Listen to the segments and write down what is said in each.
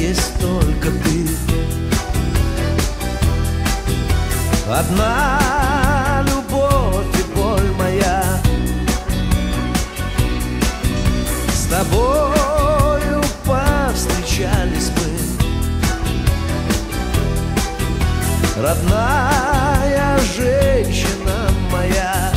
есть только ты. Одна любовь и боль моя, с тобою повстречались мы. Родная женщина моя,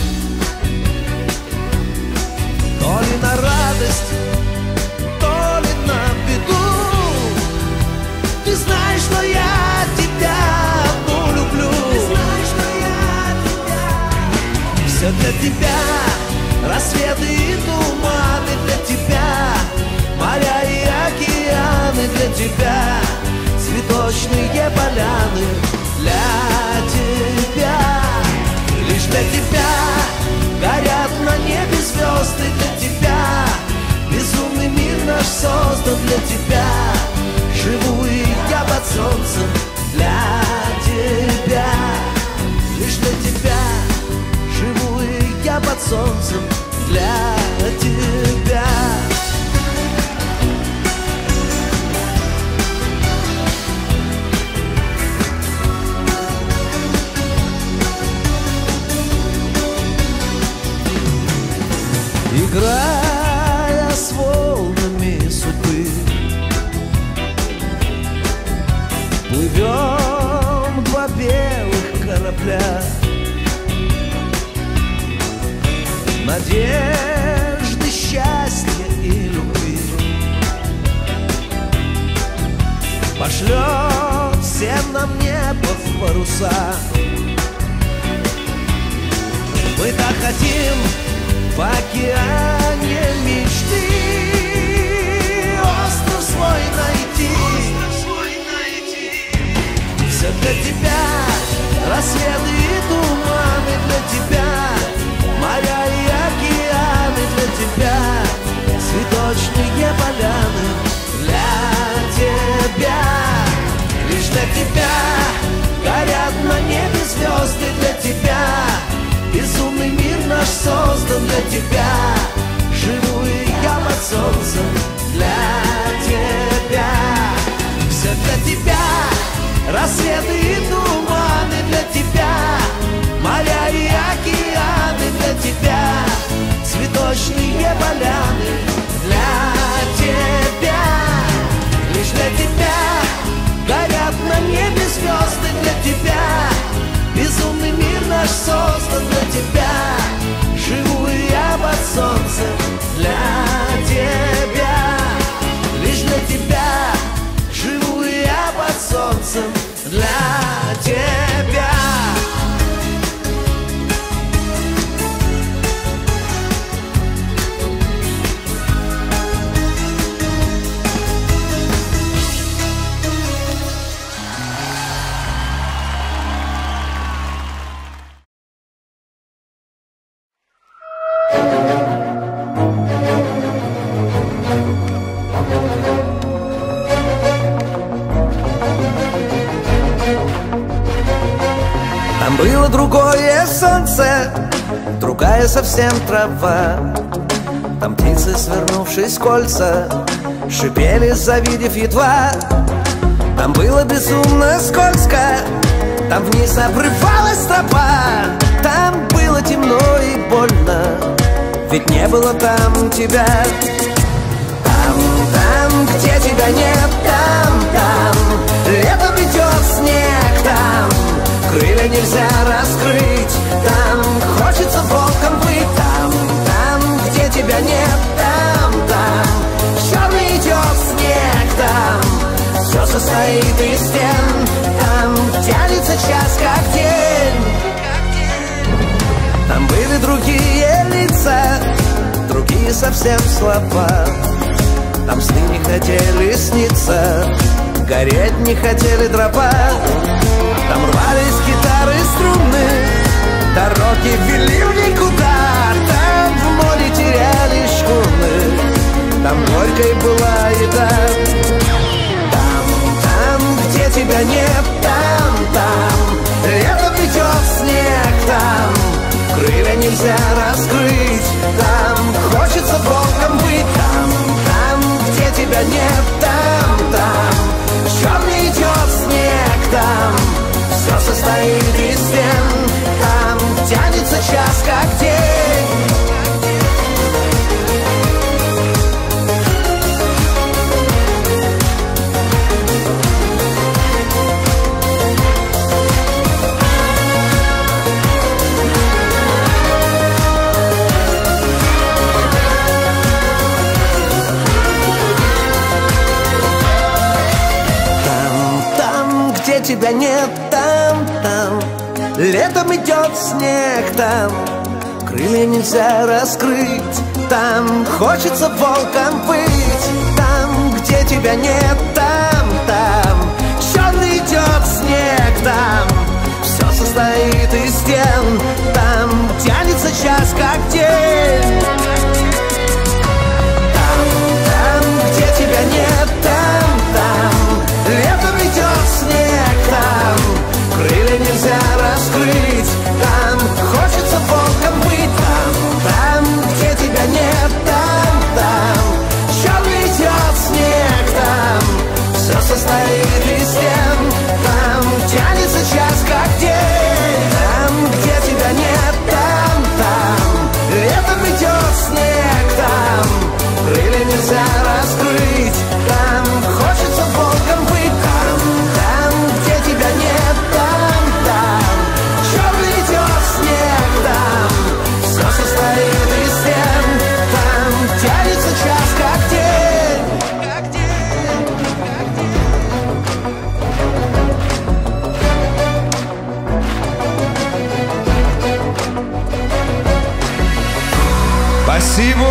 то ли на радость, то ли на беду. Ты знаешь, что я тебя одну люблю. Ты знаешь, что я тебя. Все для тебя, рассветы и туманы для тебя, моря и океаны для тебя, цветочные поляны для тебя. Лишь для тебя горят на небе звезды для тебя. Безумный мир наш создан для тебя. Живу и я под солнцем для тебя. Лишь для тебя живу и я под солнцем для тебя. Играя с волнами судьбы, плывем два белых корабля. Надежды, счастья и любви пошлет всем нам небо в паруса. Мы так хотим в океане мечты остров свой найти. Все для тебя, рассветы и туманы для тебя, моря и океаны для тебя, цветочные поляны для тебя. Лишь для тебя горят на небе звезды для тебя. Безумный мир наш создан для тебя. Живу и я под солнцем для тебя. Все для тебя, рассветы и туманы для тебя, моря и океаны для тебя, цветочные поляны для тебя. Лишь для тебя горят на небе звезды для тебя. Безумный мир наш создан для тебя. Живу и я под солнцем для тебя. Лишь для тебя живу и я под солнцем для тебя. Там было другое солнце, другая совсем трава. Там птицы, свернувшись в кольца, шипели, завидев едва. Там было безумно скользко, там вниз обрывалась тропа. Там было темно и больно, ведь не было там тебя. Там, где тебя нет, там летом идет снег, там крылья нельзя раскрыть, там хочется волком быть. Там, где тебя нет, там черный идет снег, там все состоит из стен, там тянется час как день. Там были другие лица, другие совсем слова. Там сны не хотели сниться, гореть не хотели дрова. Там рвались гитары, струны, дороги вели в никуда. Там в море теряли шхуны, там горькой была еда. Там, где тебя нет, там летом идет снег, там крылья нельзя раскрыть, там хочется волком быть. Там, где тебя нет, там где тебя нет, там, там. Летом идет снег, там. Крылья нельзя раскрыть, там. Хочется волком быть, там, где тебя нет, там, там. Черный идет снег, там. Все состоит из стен, там. Тянется час, как день. Там, там, где тебя нет, там, там. Летом идет снег, там. Крылья нельзя раскрыть, там. Хочется волком быть, там, там, где тебя нет, там, там. Черный идет снег, там. Все состоит из стен, там. Тянется час, как день. Там, где тебя нет, там, там. Летом идет снег, там. Крылья нельзя раскрыть, там. Хочется волком быть, там, там, где тебя нет, там, там. Черный идет снег, там. Все состоит из стен, там. Тянется час, как день. Спасибо!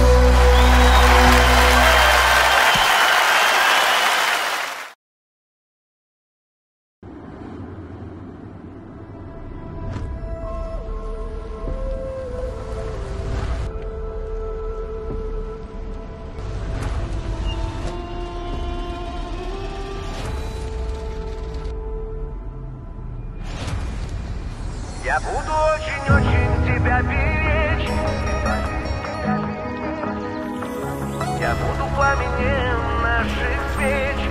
Я буду очень-очень тебя беречь. Я буду пламенем наших свеч.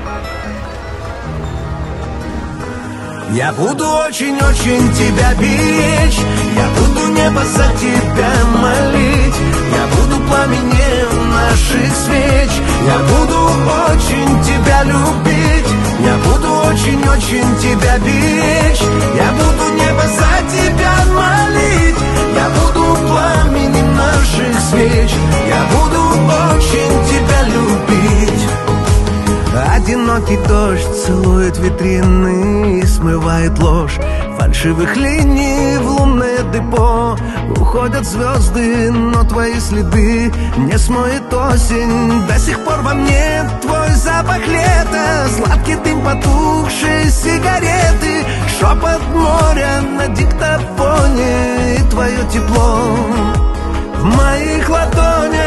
Я буду очень-очень тебя беречь. Я буду небо за тебя молить. Я буду пламенем наших свеч. Я буду очень тебя любить. Я буду очень-очень тебя беречь. Я буду небо за тебя молить. Я буду пламенем наших свеч. Я буду очень тебя любить. Одинокий дождь целует витрины и смывает ложь фальшивых линий в лунное депо. Уходят звезды, но твои следы не смоет осень. До сих пор во мне твой запах лета, сладкий дым потухшей сигареты, шепот моря на диктофоне и твое тепло в моих ладонях.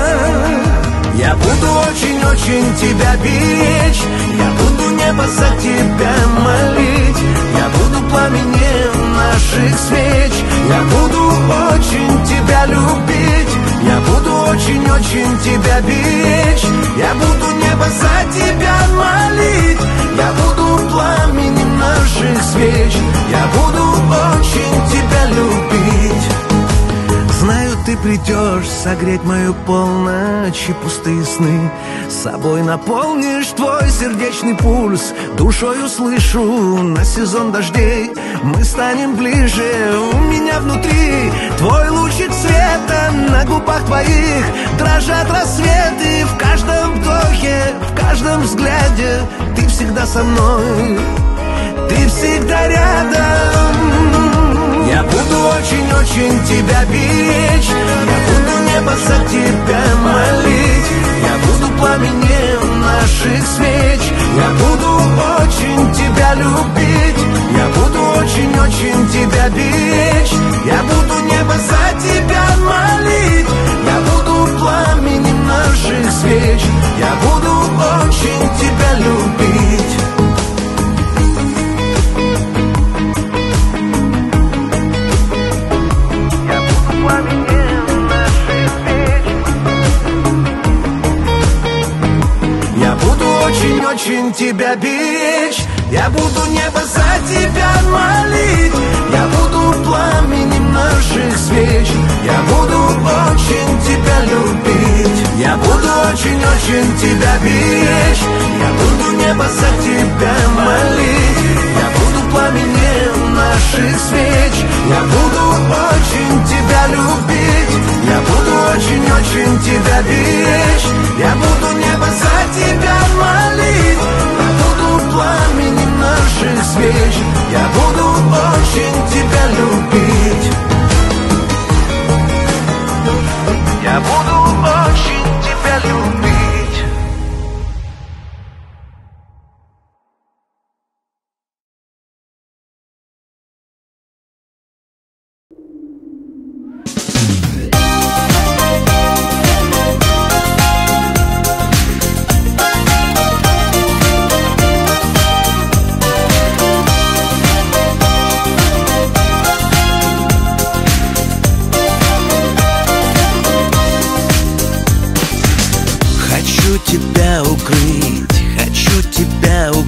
Я буду очень-очень тебя беречь. Я буду небо за тебя молить. Я буду пламенем наших свеч. Я буду очень тебя любить. Я буду очень-очень тебя беречь. Я буду небо за тебя молить. Я буду пламенем наших свеч. Я буду очень тебя любить. Знаю, ты придешь согреть мою полночь и пустые сны. С собой наполнишь твой сердечный пульс. Душой услышу на сезон дождей. Мы станем ближе, у меня внутри твой лучик света. На губах твоих дрожат рассветы. В каждом вдохе, в каждом взгляде ты всегда со мной, ты всегда рядом. Я буду очень-очень тебя беречь. Я буду небо за тебя молить. Я буду пламенем наших свеч. Я буду очень тебя любить. Я буду очень-очень тебя беречь. Я буду небо за тебя молить. Я буду пламенем наших свеч. Я буду очень тебя любить. Очень тебя беречь. Я буду небо за тебя молить. Я буду пламенем наших свеч. Я буду очень тебя любить. Я буду очень-очень тебя беречь. Я буду небо за тебя молить. Я буду пламенем наших свеч. Я буду очень тебя любить. Я буду очень-очень тебя беречь. Я буду небо за тебя молить. Я буду пламенем наших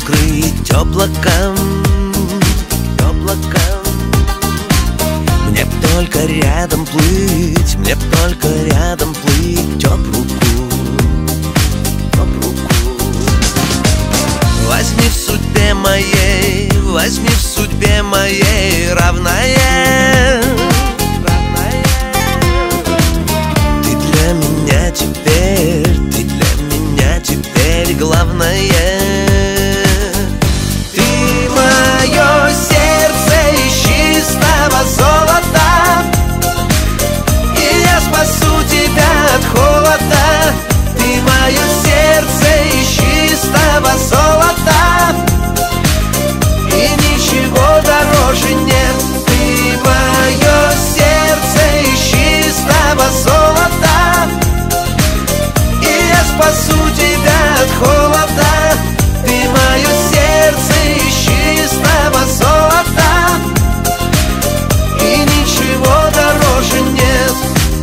раскрыть облакам, облакам. Мне б только рядом плыть, мне б только рядом плыть об руку, об руку. Возьми в судьбе моей, возьми в судьбе моей равная, равная. Ты для меня теперь, ты для меня теперь главное. Ты мое сердце из чистого золота, и я спасу тебя от холода. Ты мое сердце из чистого золота, и ничего дороже нет. Ты мое сердце из чистого золота, и я спасу тебя от холода. Ты мое сердце из чистого золота, и ничего дороже нет.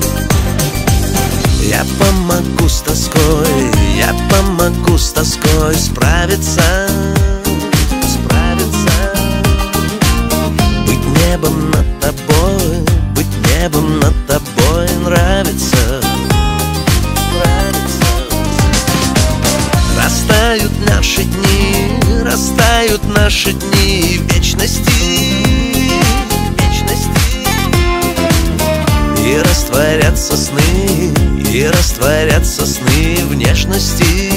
Я помогу с тоской, я помогу с тоской справиться, справиться. Быть небом над тобой, быть небом над тобой нравится, нравится. Растают наши дни, растают наши дни в вечности, вечности. И растворятся сны, и растворятся сны внешности.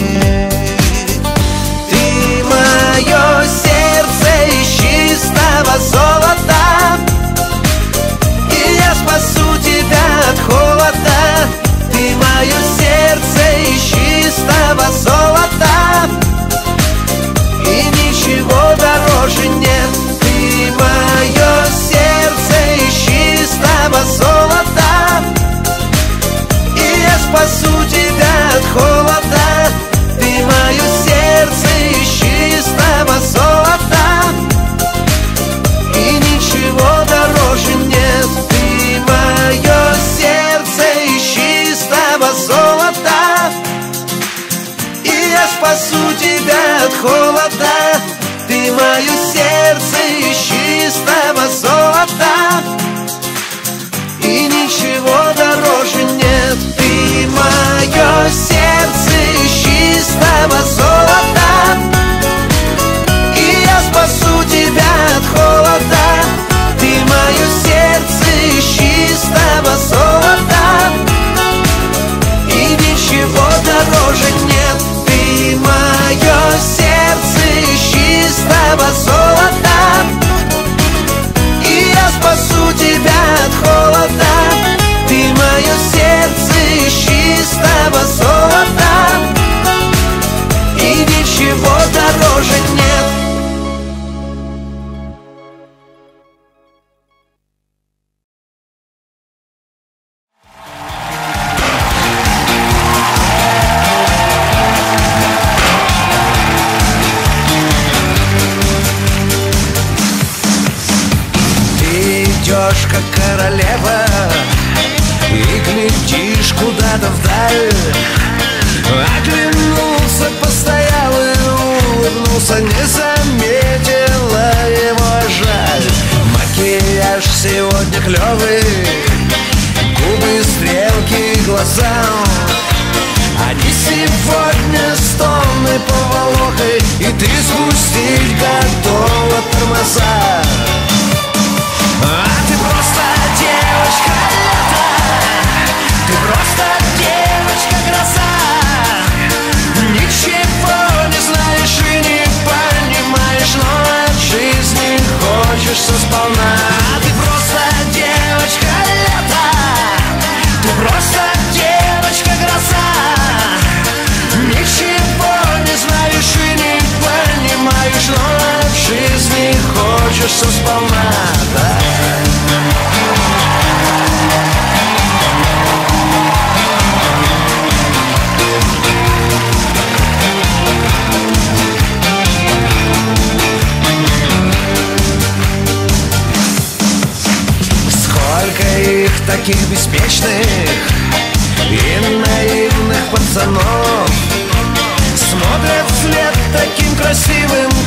Ты мое сердце из чистого золота, и я спасу тебя от холода. Ты мое сердце из чистого золота, и ничего дороже нет. Ты мое сердце из чистого золота, и я спасу тебя от холода. Ты мое сердце из чистого золота, и ничего дороже нет. Ты мое сердце из чистого золота, и я спасу тебя от холода. Ты мое сердце из чистого золота, и ничего дороже нет. Ты мое сердце из чистого золота, и я спасу тебя от холода. Ты мое сердце из чистого золота, и ничего дороже нет. Ты мое сердце из чистого золота, и я спасу тебя от холода. Ты мое сердце из чистого золота, и ничего дороже нет. Идешь как королева и глядишь куда-то вдаль. Оглянулся, постоял и улыбнулся, не заметила его жаль. Макияж сегодня клевый, губы, стрелки, глаза. Они сегодня стоны поволокой, и ты спустить готова тормоза. А ты просто девочка лета, ты просто девочка-гроза. Ничего не знаешь и не понимаешь, но от жизни хочешься сполна. А ты просто девочка лета, ты просто девочка-гроза. Ничего не знаешь и не понимаешь, но от жизни хочешься сполна, да. Сколько их таких беспечных и наивных пацанов смотрят вслед таким красивым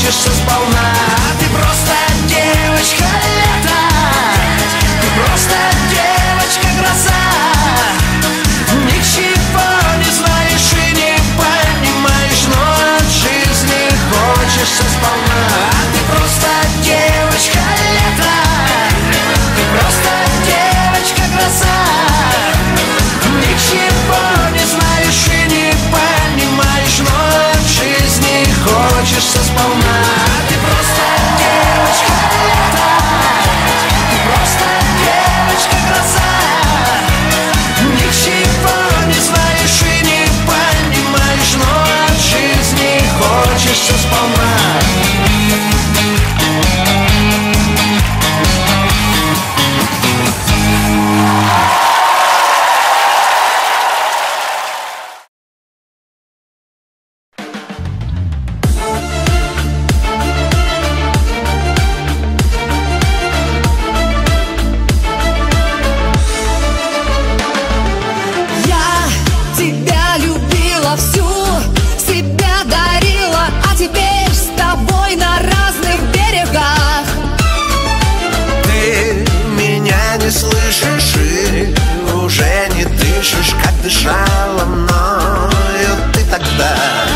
хочется сполна. Ты просто девочка лета, ты просто девочка-гроза. Ничего не знаешь и не понимаешь, но от жизни хочется сполна. Ты просто девочка лета, ты просто девочка-гроза. Ничего не знаешь и не понимаешь, но от жизни хочется сполна. Ты просто девочка лета, ты просто девочка-гроза. Ничего не знаешь и не понимаешь, но от жизни хочется сполна. Дышала мною ты тогда.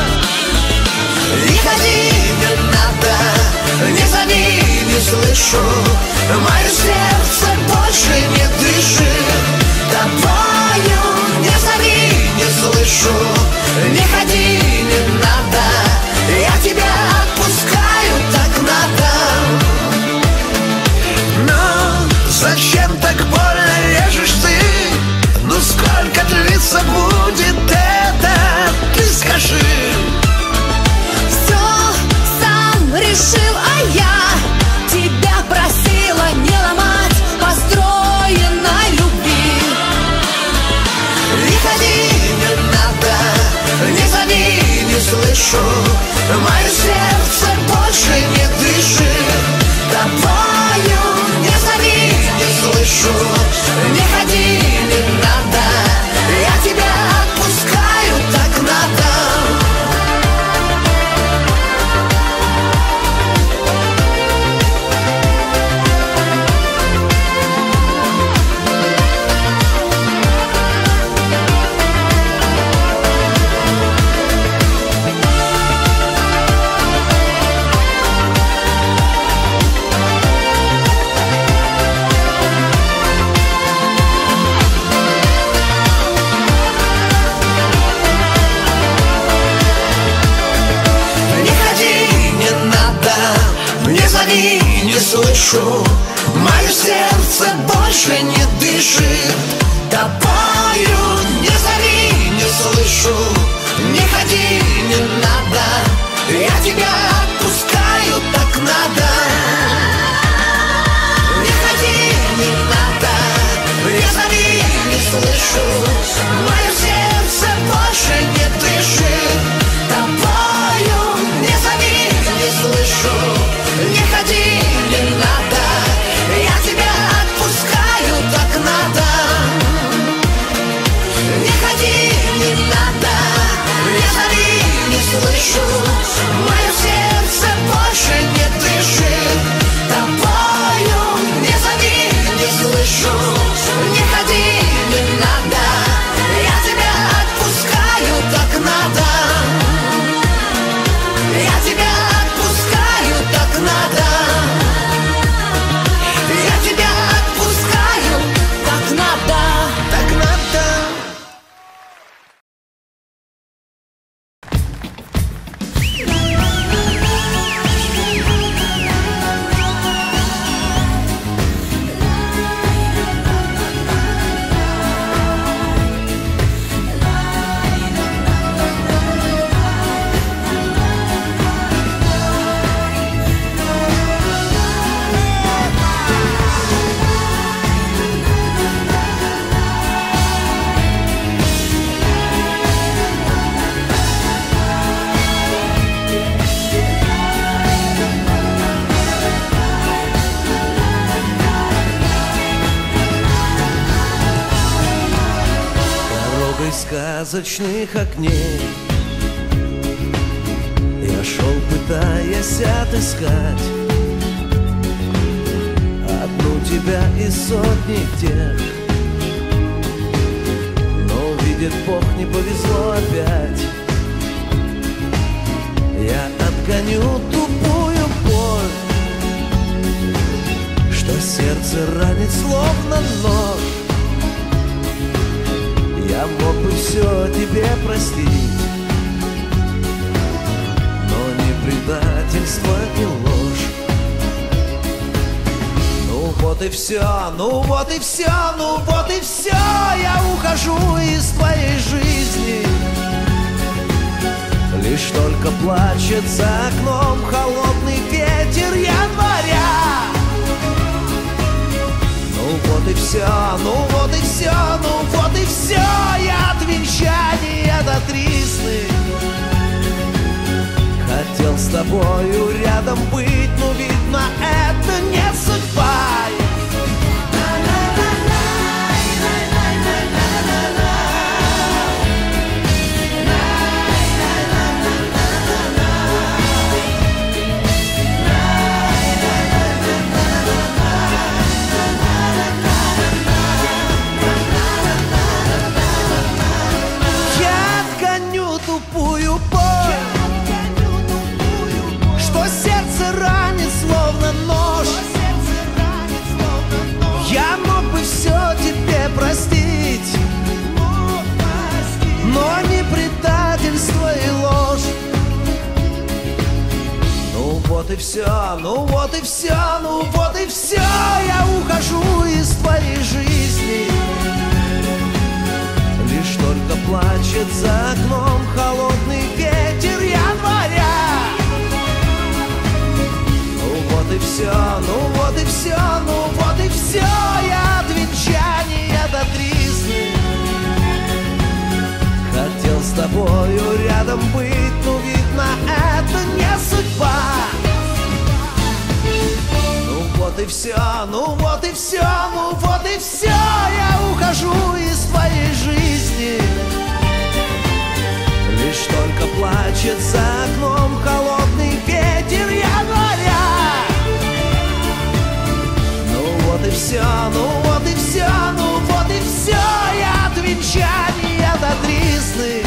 Не ходи, не надо, не зови, не слышу. Мое сердце больше не дышит тобою. Не зови, не слышу. Не ходи, не надо, я тебя отпускаю, так надо. Но зачем так больно режешь ты? Ну сколько длится будет это, ты скажи. Все сам решил, а я тебя просила не ломать построенной любви. Не ходи, не надо, не зови, не слышу. Мое сердце больше не дышит тобою. Не зови, не слышу. Не ходи, не надо, я тебя отпускаю, так надо. Не слышу, мое сердце больше не дышит тобою. Не зови, не слышу. Не ходи, не надо, я тебя отпускаю, так надо. Не ходи, не надо, не зови, не слышу. Мое сердце больше не дышит тобою. Не зови, не слышу. Не ходи, не надо, я тебя отпускаю, так надо. Не ходи, не надо, не зови, не слышу. Мое сердце больше не дышит тобою. Не зови, не слышу. Не ходи, не надо, я тебя отпускаю, так надо. Я тебя отпускаю, так надо. Я тебя отпускаю, так надо. Так надо. сказочных огней. Я шел, пытаясь отыскать одну тебя из сотни тех. Но, видит Бог, не повезло опять. Я отгоню тупую боль, что сердце ранит словно нож. Я мог бы все тебе простить, но не предательство и ложь. Ну вот и все, ну вот и все, ну вот и все. Я ухожу из твоей жизни. Лишь только плачет за окном холодный ветер января. Ну вот и все, ну вот и все, ну вот и все. Я от венчания до тризны хотел с тобою рядом быть, но видно, это не судьба. Простить, но не предательство и ложь. Ну вот и все, ну вот и все, ну вот и все. Я ухожу из твоей жизни. Лишь только плачет за окном холодный ветер января. Ну вот и все, ну вот и все, ну вот и все. Я от венчания до тризны хотел с тобою рядом быть, но видно, это не судьба. Ну вот и все, ну вот и все, ну вот и все. Я ухожу из твоей жизни. Лишь только плачет за окном холодный ветер января. Ну вот и все, ну вот и все, ну вот и все. Я от венчания до тризны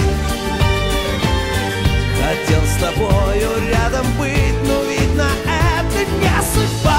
хотел с тобою рядом быть, но видно, это не судьба.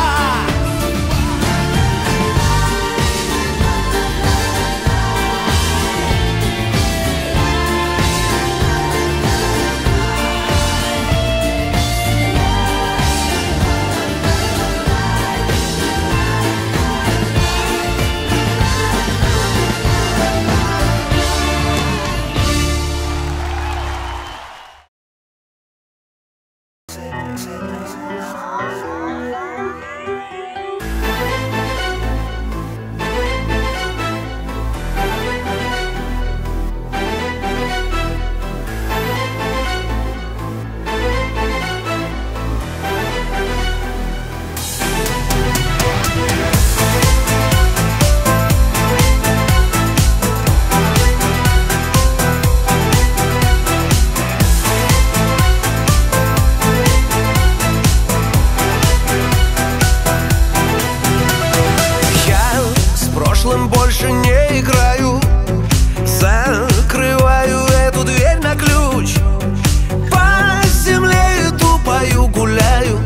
Больше не играю, закрываю эту дверь на ключ. По земле тупою гуляю,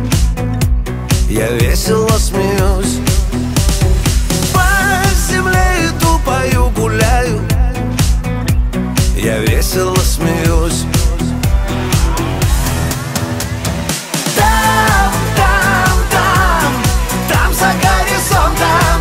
я весело смеюсь. По земле тупою гуляю, я весело смеюсь. Там, там, там, там за горизонтом.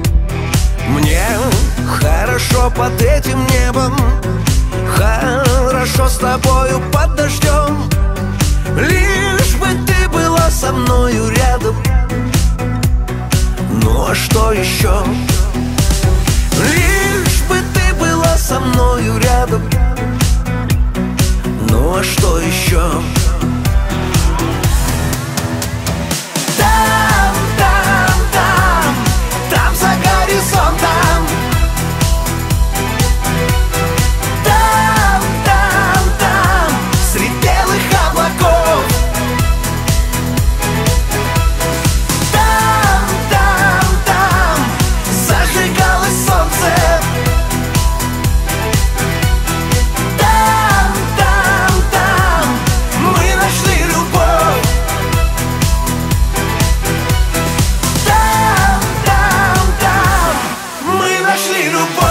Под этим небом хорошо. хорошо с тобою под дождем. Лишь бы ты была со мною рядом. Ну а что еще? Лишь бы ты была со мною рядом. Ну а что еще? Там, там, там, там за горизонтом. Там, там, там, среди белых облаков. Там, там, там, зажигалось солнце. Там, там, там, мы нашли любовь. Там, там, там, мы нашли любовь.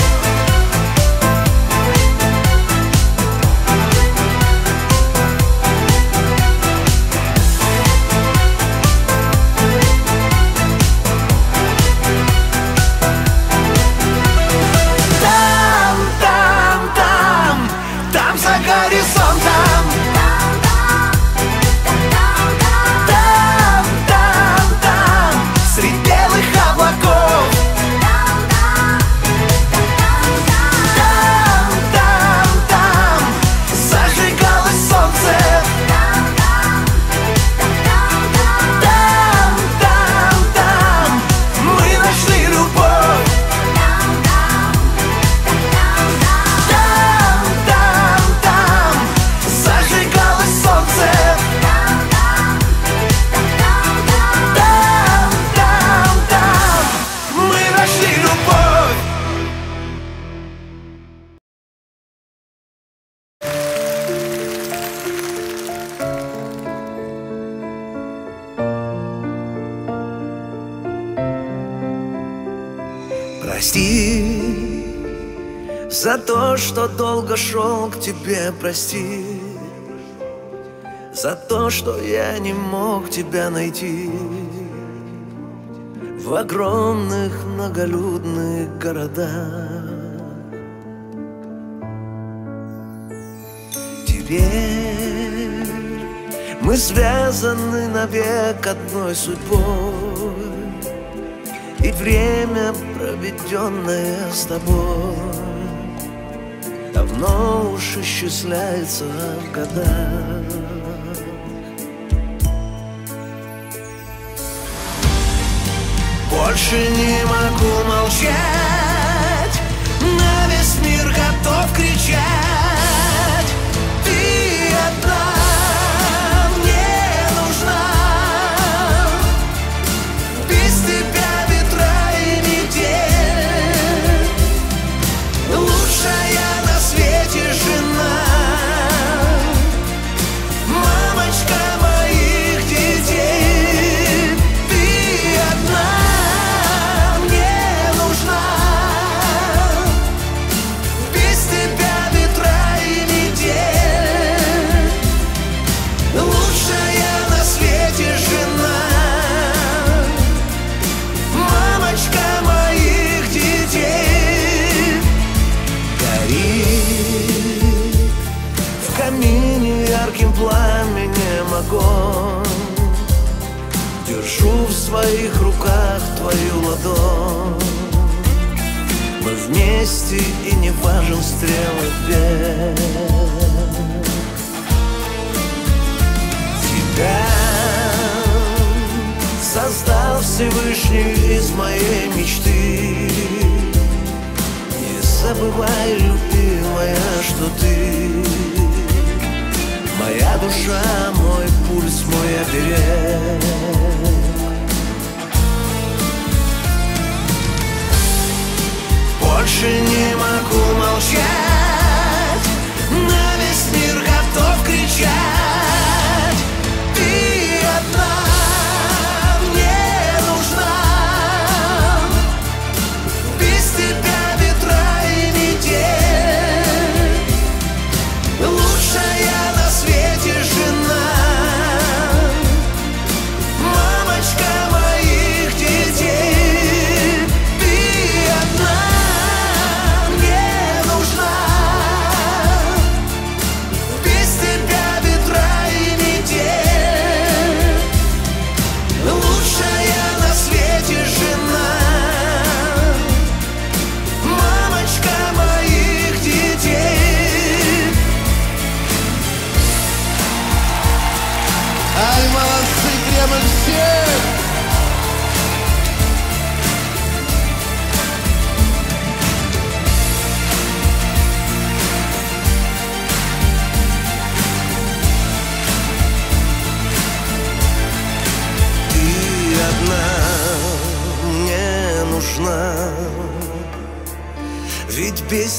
Там, там, там, там за горизонтом. Там, там, там, среди белых облаков. Там, там, там, зажигалось солнце. Там, там, там, мы нашли любовь. Там, там, там, зажигалось солнце. Там, там, там, мы нашли любовь. Прости за то, что долго шел к тебе, прости за то, что я не мог тебя найти в огромных многолюдных городах. Теперь мы связаны навек одной судьбой, и время, проведенное с тобой, давно уж исчисляется в годах. Больше не могу молчать, на весь мир готов кричать. Ты одна мне нужна, без тебя ветра и метель. Лучшая на свете жена, мамочка моих детей. Ты одна мне нужна, без тебя ветра и метель. Лучшая на свете жена, мамочка моих детей. Горит в камине ярким пламенем огонь, держу в своих руках твою ладонь. Мы вместе, и не важен стрелы вверх. Тебя создал Всевышний из моей мечты. Не забывай, любимая, что ты моя душа, мой пульс, мой оберег. Больше не могу молчать, на весь мир готов кричать. Ты одна мне нужна, без тебя ветра и метель. Лучшая на свете жена, мамочка моих детей. Ты одна мне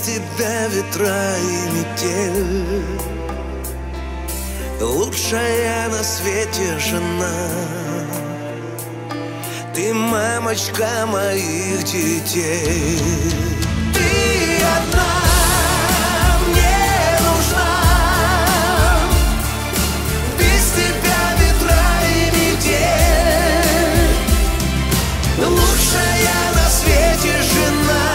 тебя ветра и метель, лучшая на свете жена. Ты мамочка моих детей. Ты одна мне нужна, без тебя ветра и метель, лучшая на свете жена,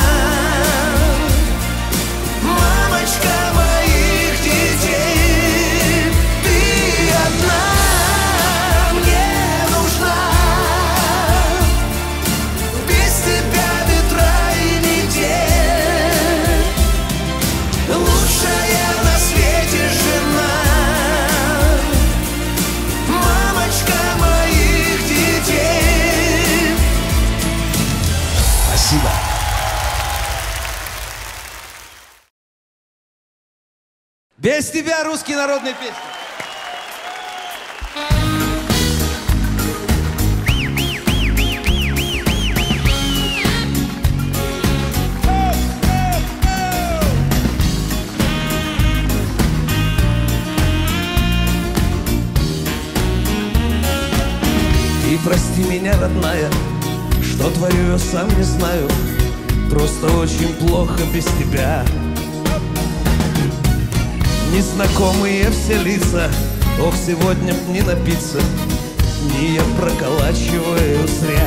мамочка моих детей. Ты одна мне нужна, без тебя ветра и метель, лучшая на свете жена, мамочка моих детей. Спасибо. Без тебя русские народные песни. И прости меня, родная, что творю я сам не знаю, просто очень плохо без тебя. Незнакомые все лица, ох, сегодня б не напиться, не я проколачиваю зря.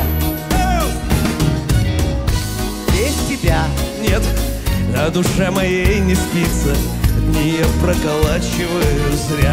Без тебя нет, на душе моей не спится, не я проколачиваю зря.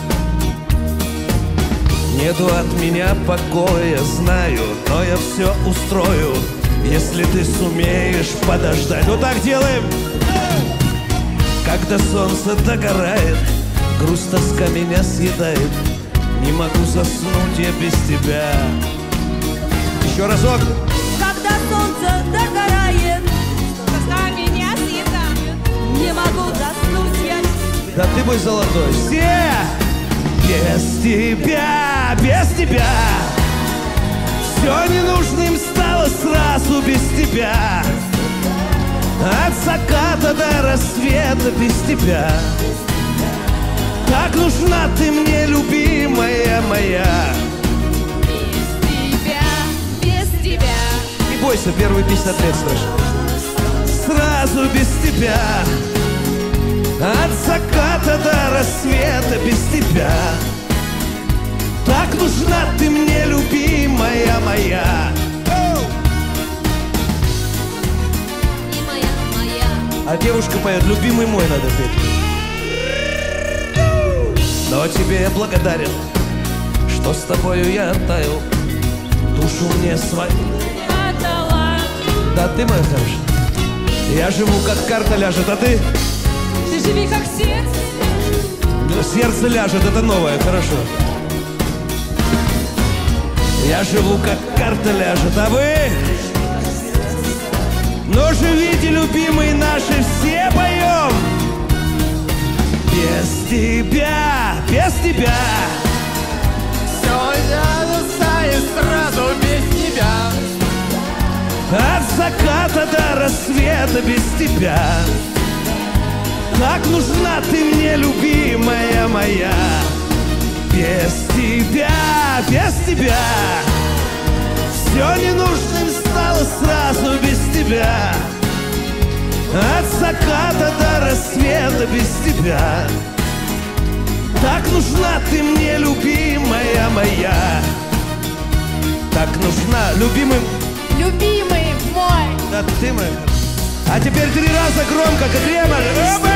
Нету от меня покоя, знаю, но я все устрою, если ты сумеешь подождать. Вот так делаем! Когда солнце догорает, грусть, тоска меня съедает, не могу заснуть я без тебя. Еще разок! Когда солнце догорает, тоска меня съедает, не могу заснуть я. Да ты мой золотой! Все! Без тебя, без тебя, все ненужным стало сразу без тебя. От заката до рассвета без тебя. Так нужна ты мне, любимая моя. Без тебя. Не бойся, первые 50 лет страшно. Сразу без тебя. От заката до рассвета без тебя. Так нужна ты мне, любимая моя. А девушка поет, любимый мой, надо петь. Но тебе я благодарен, что с тобою я оттаял, душу мне свою отдала. Да ты, моя хорошая, я живу как карта ляжет, а ты? Ты живи как сердце. Но сердце ляжет, это новое, хорошо. Я живу как карта ляжет, а вы? Но живите, любимые наши, все поем. Без тебя, без тебя, Все станет сразу без тебя. от заката до рассвета без тебя. Так нужна ты мне, любимая моя. Без тебя, без тебя, все ненужным стало сразу без тебя. От заката до рассвета без тебя. Так нужна ты мне, любимая моя. Так нужна, любимым. Любимый мой. Да ты мой. А теперь 3 раза громко, как Рема. Оба!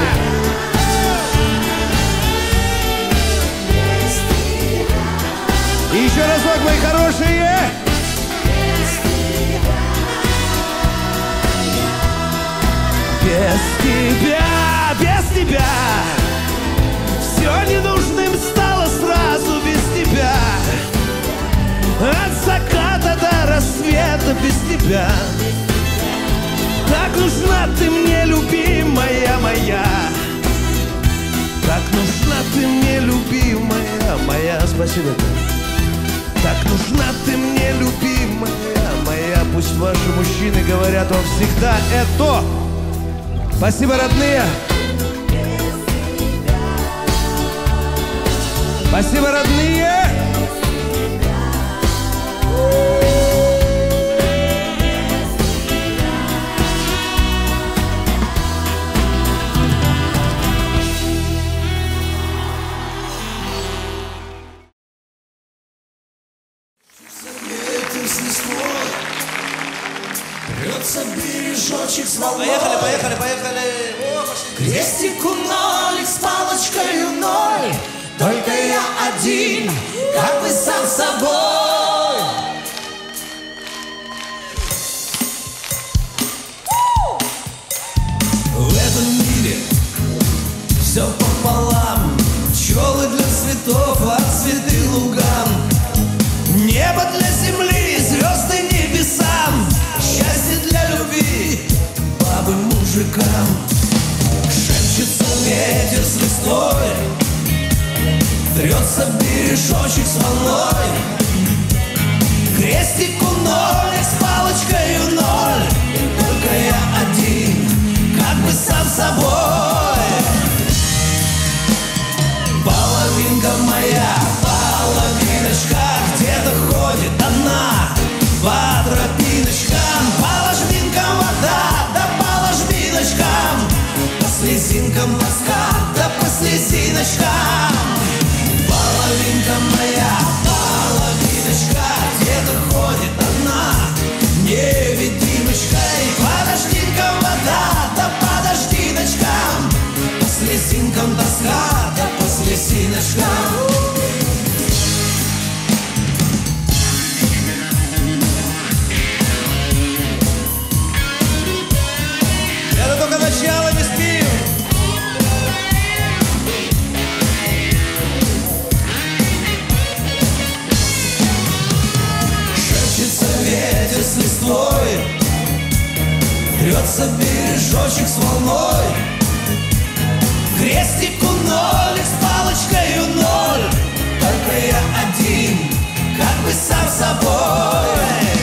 И еще разок, мои хорошие. Без тебя, все ненужным стало сразу без тебя. От заката до рассвета без тебя. Так нужна ты мне, любимая моя. Так нужна ты мне, любимая моя. Спасибо. Так нужна ты мне, любимая моя. Пусть ваши мужчины говорят вам всегда это. Спасибо, родные. Спасибо, родные. Поехали, поехали, поехали. Крестику нолик с палочкой ноль. Только я один, как бы сам собой. В этом мире все пополам. Пчелы для цветов, а цветы лугам. Небо для земли, звезды небесам. Счастье для любви, бабы мужикам. Шепчется ветер с листвой, трется бережочек с волной. Крестику ноль, с палочкой ноль. Только я один, как бы сам собой. Половинка моя, половиночка, где-то ходит одна по тропиночкам, по ложбинкам вода, да по ложбиночкам, по слезинкам тоска, да по слезиночкам. Половинка моя, половиночка, где-то ходит одна невидимочка, и по дождинкам вода, да по дождиночкам, по слезинкам тоска, да по слезиночкам. Только начало, не спим. Шепчется ветер с листвой, трется бережочек с волной. Крестику ноль, с палочкой ноль. Только я один, как бы сам собой.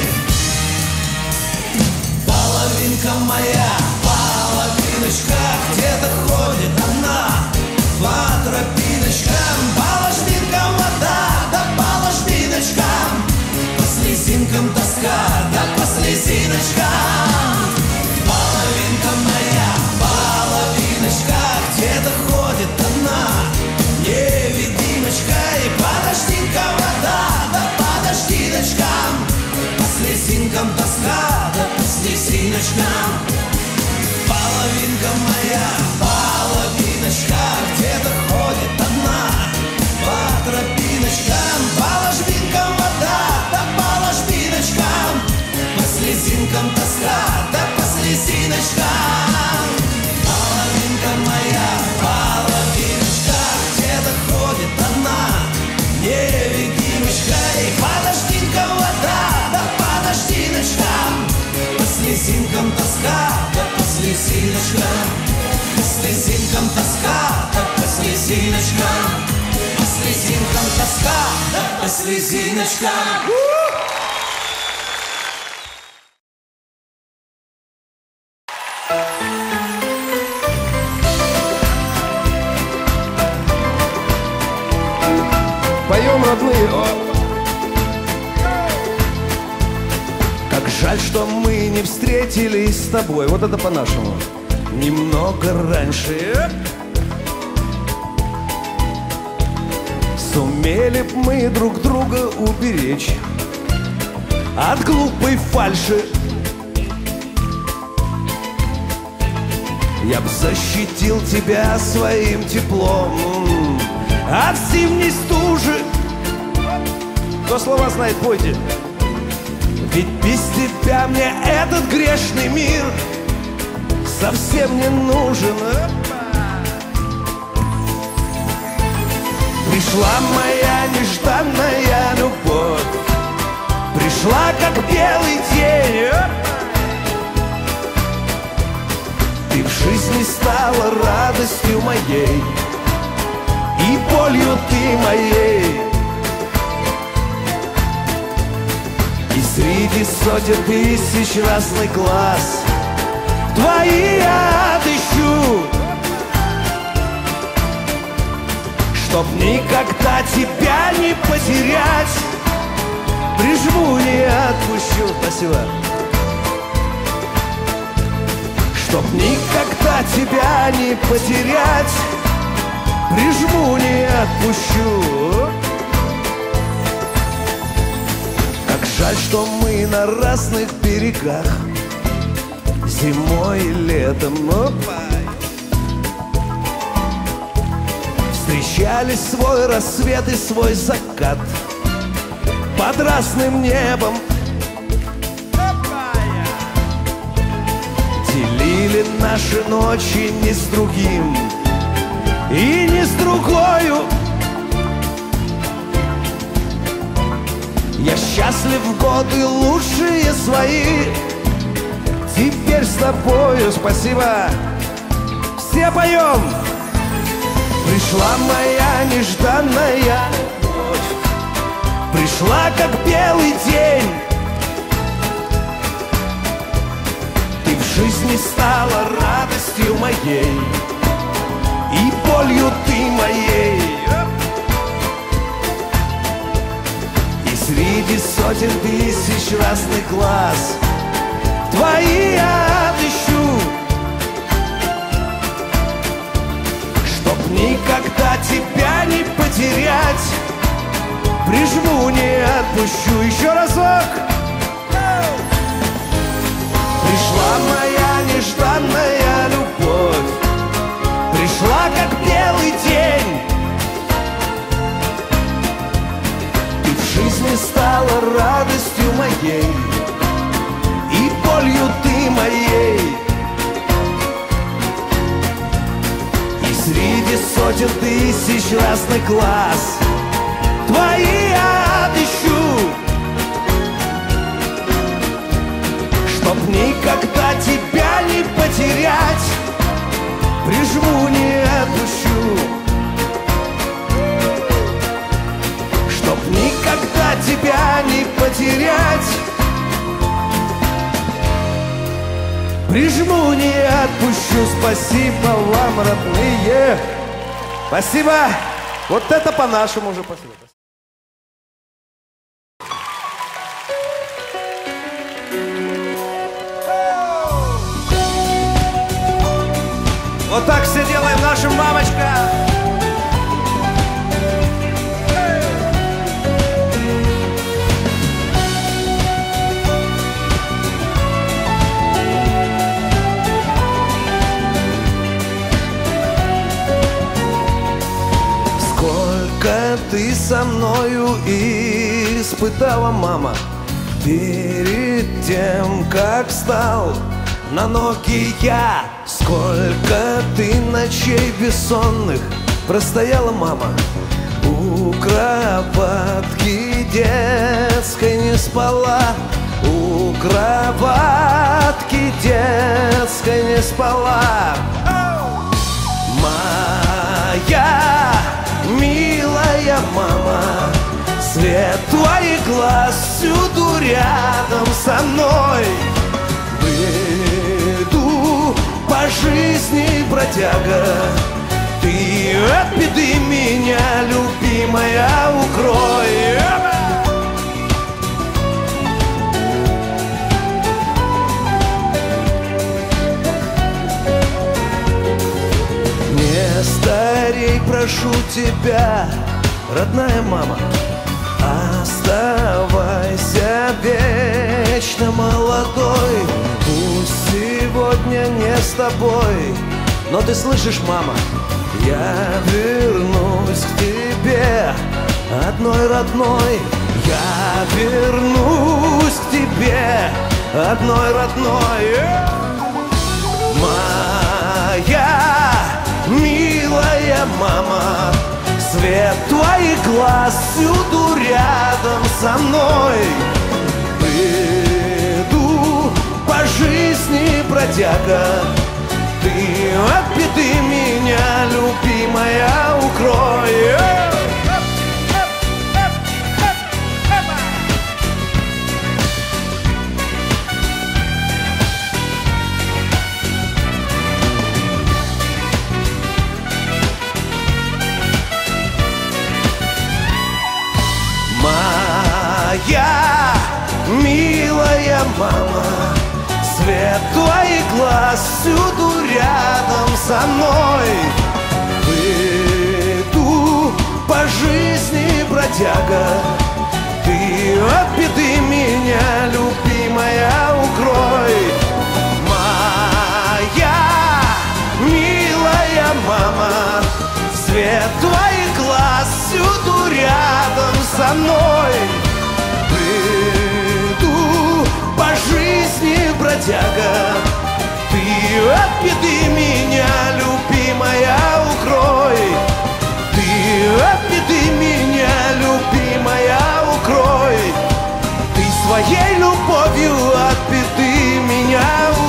Половинка моя, половиночка, где-то ходит одна по тропиночкам, по ложбинкам вода, да по ложбиночкам, по слезинкам тоска, да по слезиночкам. Половинка моя, половиночка, где-то ходит одна невидимочка, и по дождинкам вода, да по дождиночкам, по слезинкам тоска, да по слезиночкам. Половинка моя, половиночка, где-то ходит одна по тропиночкам, по ложбинкам вода, да по ложбиночкам, по слезинкам тоска, да по слезиночкам. Половинка моя, половиночка, где-то ходит одна невидимочка, и по дождинкам вода, да по дождиночкам, по слезинкам тоска, да по слезиночкам, по слезинкам тоска, да по слезиночкам, по слезинкам тоска, да по слезиночкам. Поем, родные. Как жаль, что мы не встретились с тобой. Вот это по-нашему. Немного раньше. Сумели б мы друг друга уберечь от глупой фальши. Я б защитил тебя своим теплом от зимней стужи. Кто слова знает, пойте. Ведь без тебя мне этот грешный мир совсем не нужен. Пришла моя нежданная любовь, пришла как белый день. Ты в жизни стала радостью моей и болью ты моей. И среди сотен тысяч разных глаз твои я отыщу. Чтоб никогда тебя не потерять, прижму, не отпущу. Спасибо. Чтоб никогда тебя не потерять, прижму, не отпущу. Как жаль, что мы на разных берегах, зимой и летом, встречали свой рассвет и свой закат под разным небом. Делили наши ночи не с другим и не с другою. Я счастлив в годы лучшие свои, теперь с тобою. Спасибо. Все поем. Пришла моя нежданная любовь, пришла как белый день. Ты в жизни стала радостью моей и болью ты моей. И среди сотен тысяч разных глаз твои я отыщу. Чтоб никогда тебя не потерять, прижму, не отпущу. Еще разок. Пришла моя нежданная любовь, пришла как белый день. Ты в жизни стала радостью моей и болью ты моей. И среди сотен тысяч разных глаз твои я отыщу. Чтоб никогда тебя не потерять, прижму, не отпущу. Чтоб никогда тебя не потерять, прижму, не отпущу. Спасибо вам, родные. Спасибо. Вот это по-нашему уже. Спасибо. Вот так все делаем, наша мамочка. Сколько ты со мною испытала, мама, перед тем, как встал на ноги я. Сколько ты ночей бессонных простояла, мама, у кроватки детской не спала, у кроватки детской не спала. Моя милая мама, свет твоих глаз всюду рядом со мной. Иду по жизни бродяга, ты от беды меня, любимая, укрой. Не старей, прошу тебя, родная мама, оставайся вечно молодой. Пусть сегодня не с тобой, но ты слышишь, мама, я вернусь к тебе, одной родной. Я вернусь к тебе, одной родной. Моя милая мама, свет твоих глаз всюду рядом со мной. Иду по жизни бродяга, ты от беды меня, любимая, укрой. милая мама, свет твоих глаз всюду рядом со мной. Иду по жизни бродяга, ты от беды меня, любимая, укрой. Моя милая мама, свет твоих глаз всюду рядом со мной. Иду по жизни бродяга, ты от беды меня, любимая, укрой. Ты от беды меня, любимая, укрой. Ты своей любовью от беды меня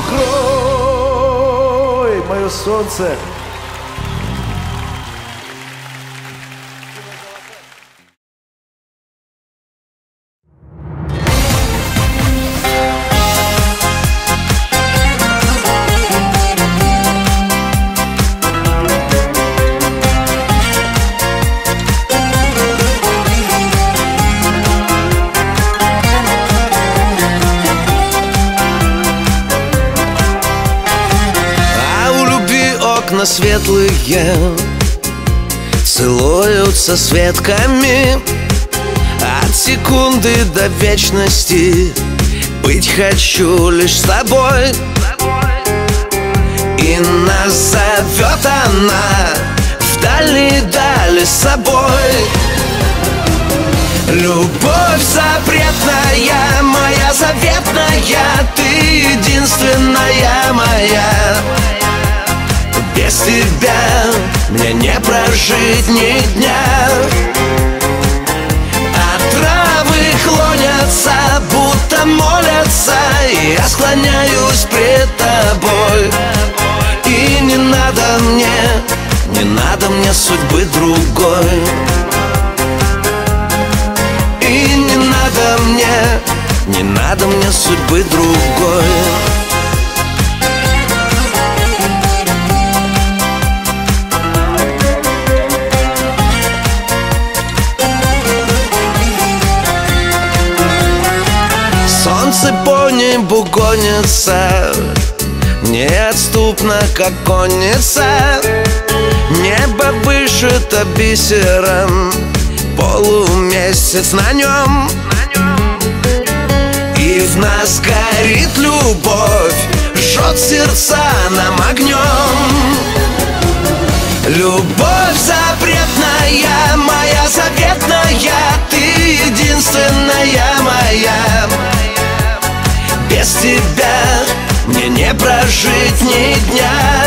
укрой. Мое солнце. Светлые целуются светками, от секунды до вечности быть хочу лишь с тобой. И нас зовет она в дальние дали с собой. Любовь запретная, моя заветная, ты единственная моя. Без тебя мне не прожить ни дня. А травы клонятся, будто молятся, и я склоняюсь пред тобой. И не надо мне судьбы другой. И не надо мне судьбы другой. Солнце по небу гонится, неотступно, как конница. Небо вышито бисером, полумесяц на нем. И в нас горит любовь, жжет сердца нам огнем. Любовь запретная, моя заветная, ты единственная моя. Без тебя мне не прожить ни дня.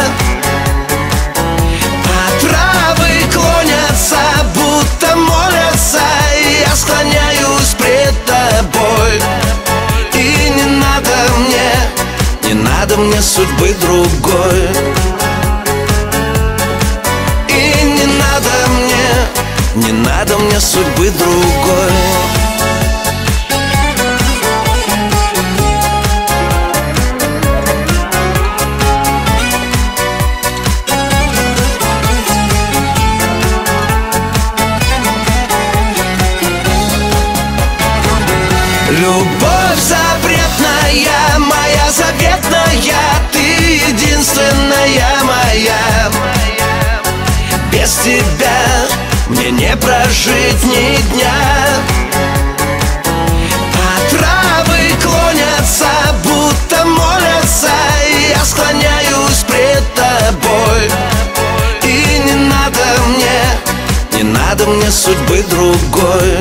А травы клонятся, будто молятся, и я склоняюсь пред тобой. И не надо мне судьбы другой. И не надо мне судьбы другой. Любовь запретная, моя заветная, ты единственная моя. Без тебя мне не прожить ни дня. А травы клонятся, будто молятся, и я склоняюсь пред тобой. И не надо мне судьбы другой.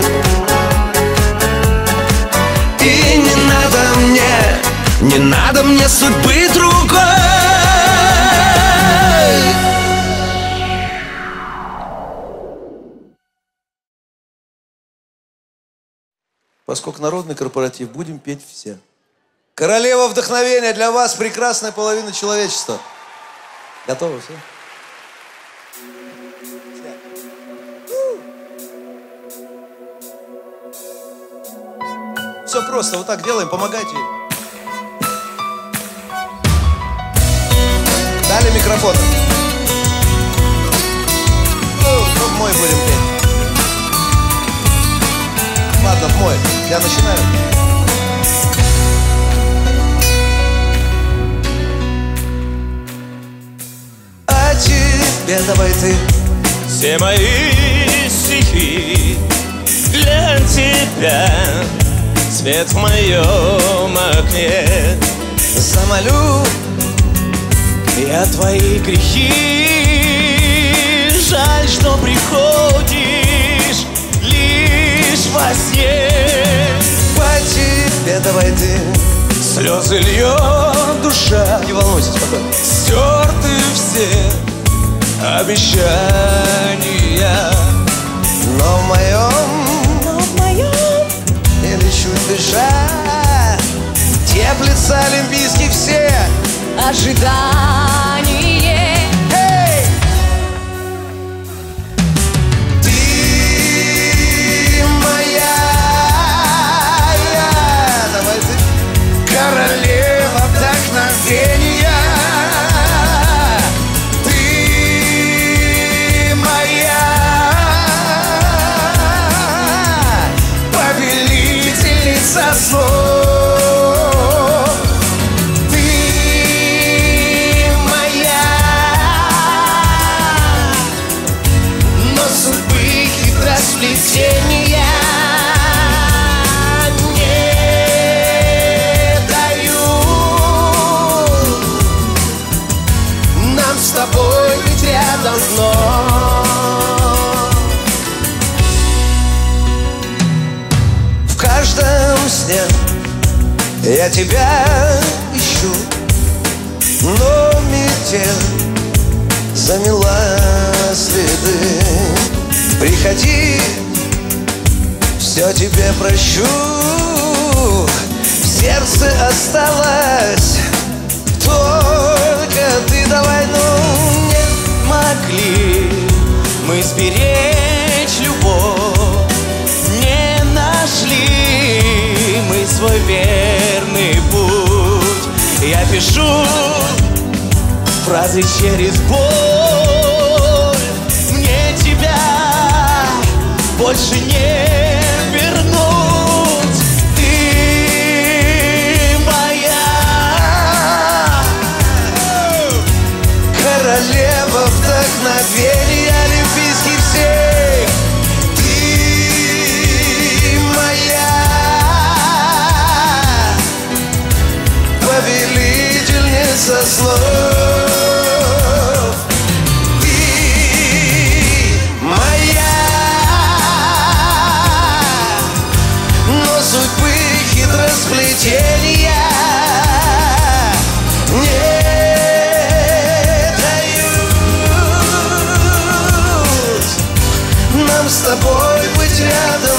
И не надо мне судьбы другой. Поскольку народный корпоратив, будем петь все. Королева вдохновения для вас, прекрасная половина человечества. Готовы все? Все просто, вот так делаем, помогайте. Дали микрофон. Ну, мой будем петь. Ладно, в мой. Я начинаю. тебе, давай ты. Все мои стихи для тебя, свет в моем окне. Замолю я твои грехи, жаль, что приходишь лишь во сне. по тебе, давай ты. Слезы льет душа, Не волнуйся, спокойно. стерты все обещания. Но в моем или чуть дыша теплится олимпийских все Ожидание. Эй! Ты моя, давай ты, королева вдохновения. Ты моя повелительница слов. Сплетения не дают нам с тобой быть рядом вновь. В каждом сне я тебя ищу, но метель замела следы. Приходи, все тебе прощу. В сердце осталось только ты. Давай, ну, Не могли мы сберечь любовь, не нашли мы свой верный путь. Я пишу фразы через боль, мне тебя больше не вернуть. Ты моя королева вдохновения олимпийских всех. Ты моя повелительница слов. Ты моя, но судьбы хитросплетения не дают нам с тобой быть рядом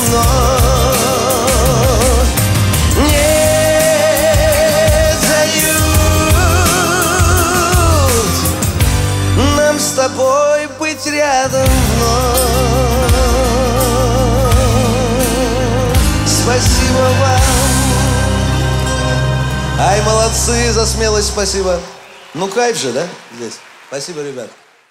вновь. Не дают нам с тобой быть рядом вновь. Спасибо вам. Ай, молодцы, за смелость спасибо. Ну, кайф же, да, здесь? Спасибо, ребят.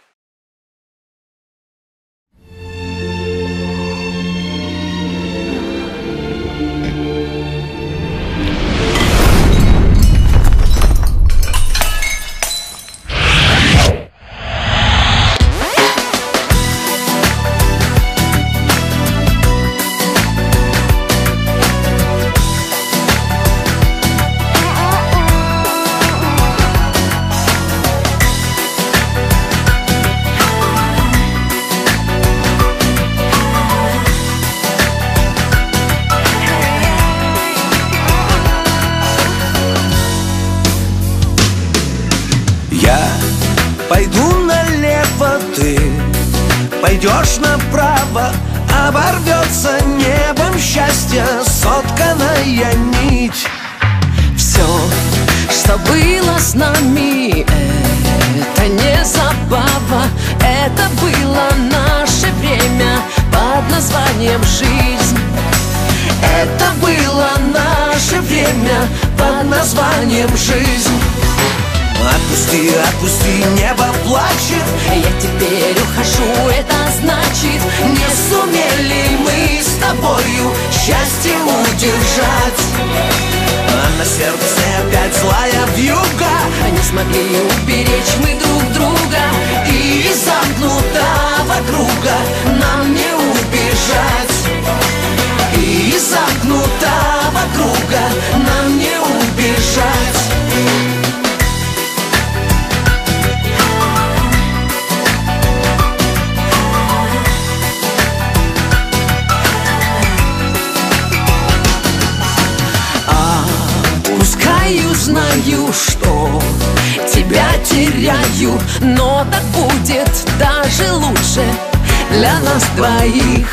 Я пойду налево, ты пойдешь направо. Оборвется небом счастья сотканная нить. Все, что было с нами, это не забава. Это было наше время под названием жизнь. Это было наше время под названием жизнь. Отпусти, отпусти, небо плачет. Я теперь ухожу, это значит, не сумели мы с тобою счастье удержать. А на сердце опять злая вьюга. Не смогли уберечь мы друг друга, и из замка круга нам не убежать. И из замкнутого круга нам не убежать. Опускаю, знаю, что тебя теряю, но так будет даже лучше для нас двоих.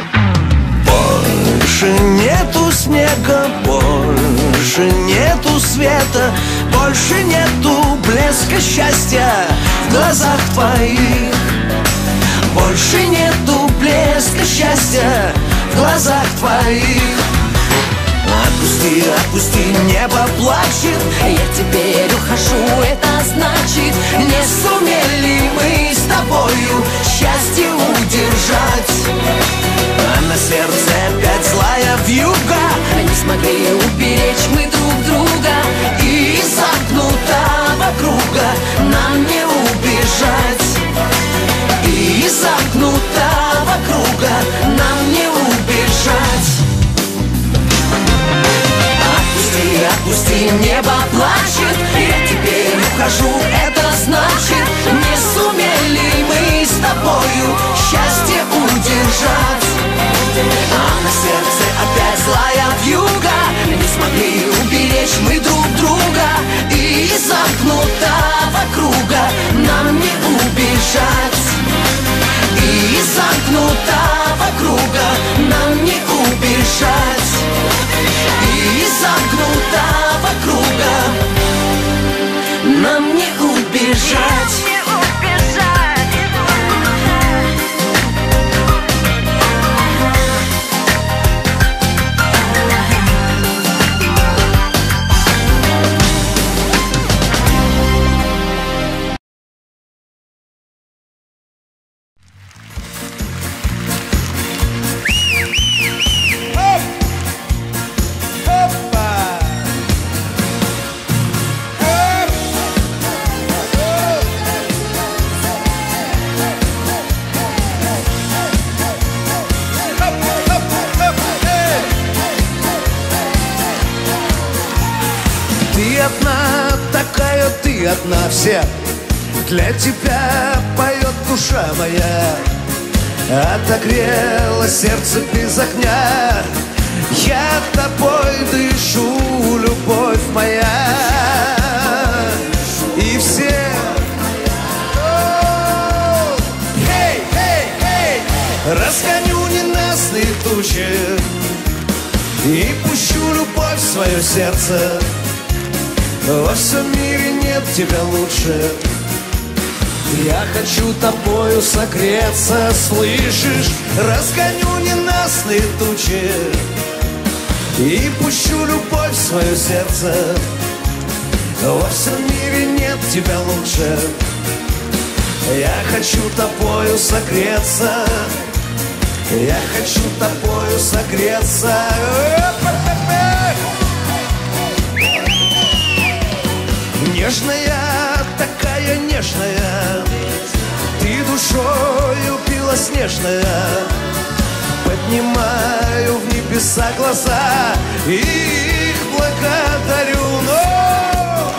Больше нету снега, больше нету света, больше нету блеска счастья в глазах твоих. Больше нету блеска счастья в глазах твоих. Отпусти, отпусти, небо плачет. Я теперь ухожу, это значит, не сумели мы с тобою счастье удержать. А на сердце опять злая вьюга. Не смогли уберечь мы друг друга. И из замкнутого круга нам не убежать. И из замкнутого круга нам не убежать. Отпусти, отпусти, небо плачет. Я теперь ухожу, это значит, не сумели мы с тобою счастье удержать. А на сердце опять злая вьюга. Не смогли уберечь мы друг друга. И из замкнутого круга нам не убежать. И из замкнутого круга нам не убежать. И из замкнутого круга нам не убежать. Ты одна вся, для тебя поет душа моя. Отогрело сердце без огня, я тобой дышу, любовь моя. И все разгоню ненастные тучи и пущу любовь в свое сердце. Во всем мире нет тебя лучше. Я хочу тобою согреться, слышишь? Разгоню ненастные тучи и пущу любовь в свое сердце. Во всем мире нет тебя лучше. Я хочу тобою согреться. Я хочу тобою согреться. Нежная, такая нежная, ты душою белоснежная. Поднимаю в небеса глаза и их благодарю. Но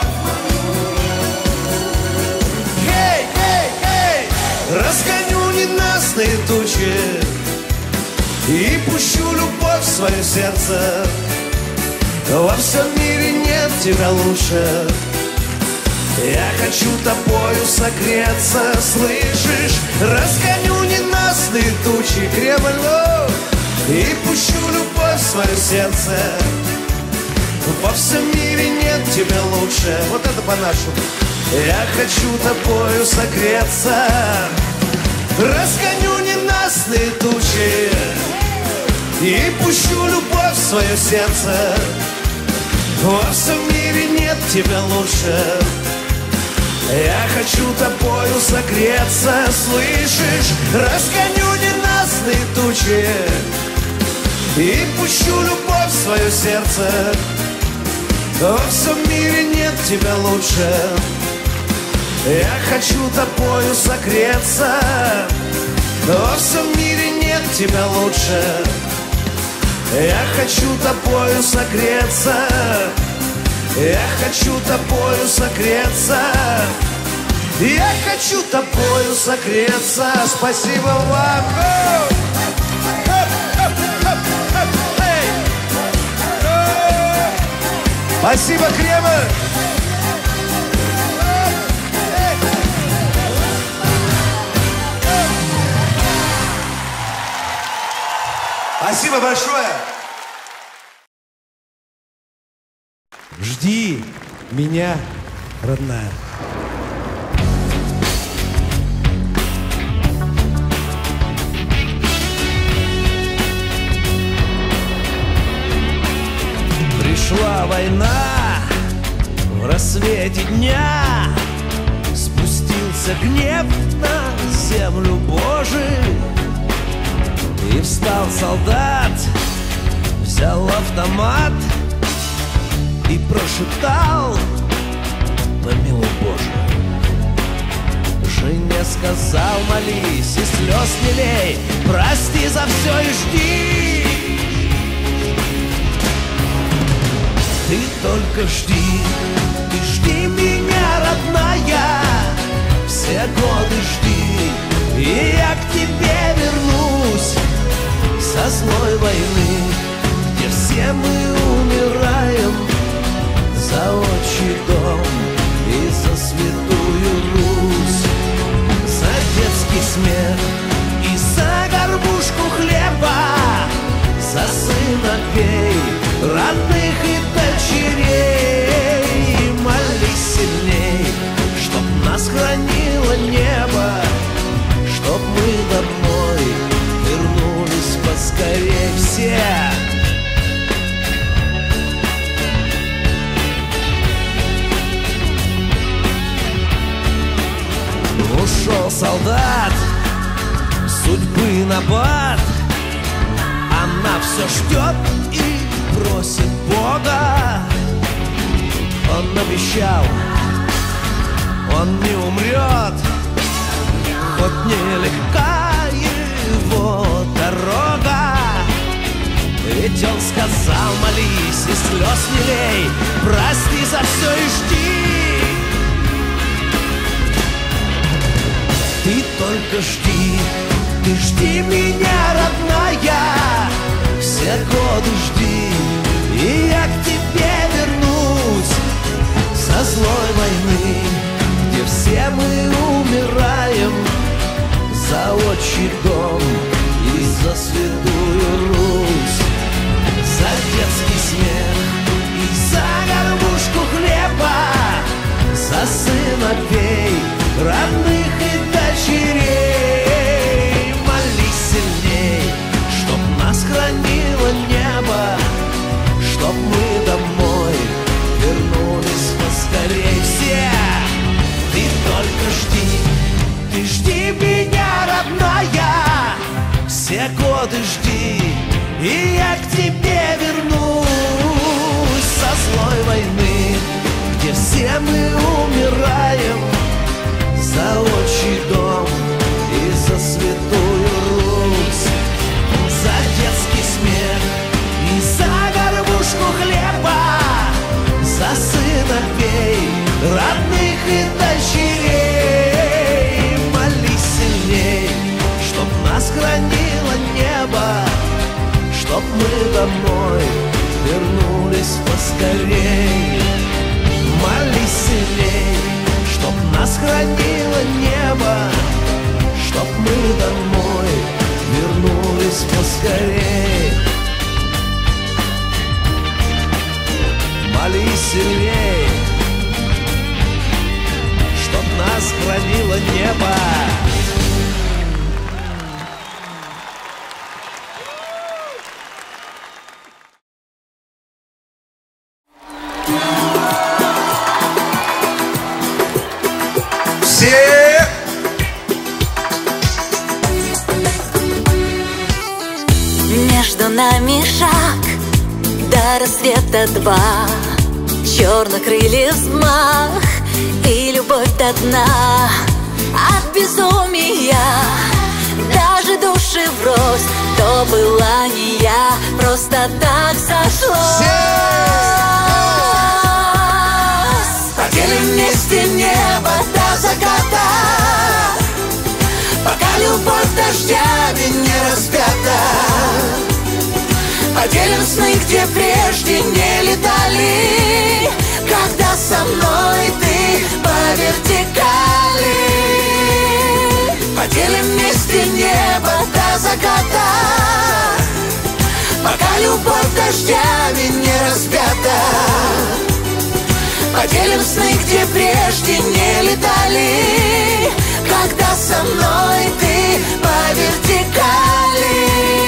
разгоню ненастные тучи и пущу любовь в свое сердце. Во всем мире нет тебя лучше. Я хочу тобою согреться, слышишь? Разгоню ненастные тучи, Кремль, и пущу любовь в свое сердце. Во всем мире нет тебя лучше. Вот это по-нашему. Я хочу тобою согреться. Разгоню ненастные тучи и пущу любовь в свое сердце. Во всем мире нет тебя лучше. Я хочу тобою согреться, слышишь? Разгоню ненастные тучи и пущу любовь в свое сердце. Во всем мире нет тебя лучше. Я хочу тобою согреться. Во всем мире нет тебя лучше. Я хочу тобою согреться. Я хочу тобою согреться. Я хочу тобою согреться. Спасибо вам. Спасибо, Кремль. Спасибо большое. Жди меня, родная. Пришла война в рассвете дня, спустился гнев на землю Божию. И встал солдат, взял автомат и прошептал: помилуй Боже. Жене сказал: молись и слез не лей, прости за все и жди. Ты только жди, ты жди меня, родная, все годы жди, и я к тебе вернусь со злой войны, где все мы умираем за отчий дом и за святую Русь, за детский смех и за горбушку хлеба, за сыновей, родных и дочерей. Молись сильней, чтоб нас хранило небо, чтоб мы домой вернулись поскорей все. Ушел солдат, судьбы набат, она все ждет и просит Бога. Он обещал, он не умрет, хоть нелегка его дорога. Ведь он сказал: молись и слез не лей, прости за все и жди. Ты только жди, ты жди меня, родная, все годы жди, и я к тебе вернусь со злой войны, где все мы умираем за отчий дом и за святую Русь, за детский смех и за горбушку хлеба, за сыновей, родных и дочерей. Молись сильней, чтоб нас хранило небо, чтоб мы домой вернулись поскорей все. Ты только жди, ты жди меня, родная, все годы жди, и я к тебе вернусь со злой войны, где все мы умираем за отчий дом и за святую Русь, за детский смех и за горбушку хлеба, за сыновей, родных и дочерей. Молись сильней, чтоб нас хранило небо, чтоб мы домой вернулись поскорей. Молись сильней, чтоб нас хранило небо, чтоб мы домой вернулись поскорей. Молись сильней, чтоб нас хранило небо. Все Между нами шаг, до рассвета два, черных крыльев взмах и любовь до дна. От безумия даже брось, то была не я, просто так сошлось. Поделим вместе небо до заката, пока любовь дождями не распята. Поделим сны, где прежде не летали, когда со мной ты по вертикали. Поделим вместе небо до заката, пока любовь дождями не распята. Поделим сны, где прежде не летали, когда со мной ты по вертикали.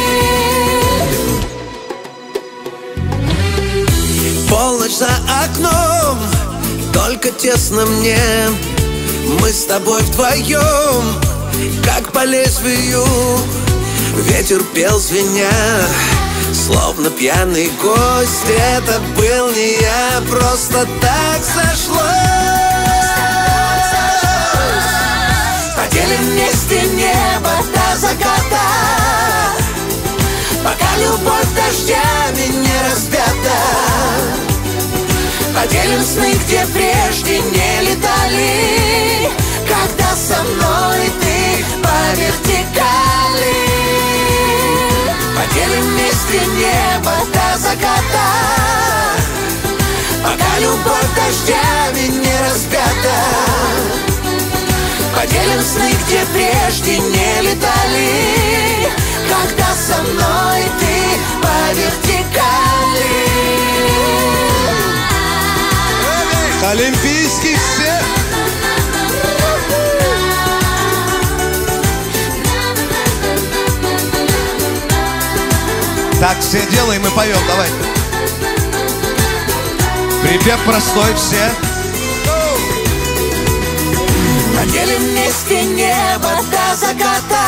Полночь за окном, только тесно мне. Мы с тобой вдвоем, как по лезвию. Ветер пел звеня, словно пьяный гость. Это был не я, просто так сошлось. Поделим вместе небо до заката, пока любовь дождями не распята. Поделим сны, где прежде не летали, когда со мной ты по вертикали. Поделим вместе небо до заката, пока любовь дождями не распята. Поделим сны, где прежде не летали, когда со мной ты по вертикали. Олимпийский все. Так, все делаем и поем, давай. Припев простой, все. Поделим вместе небо до заката,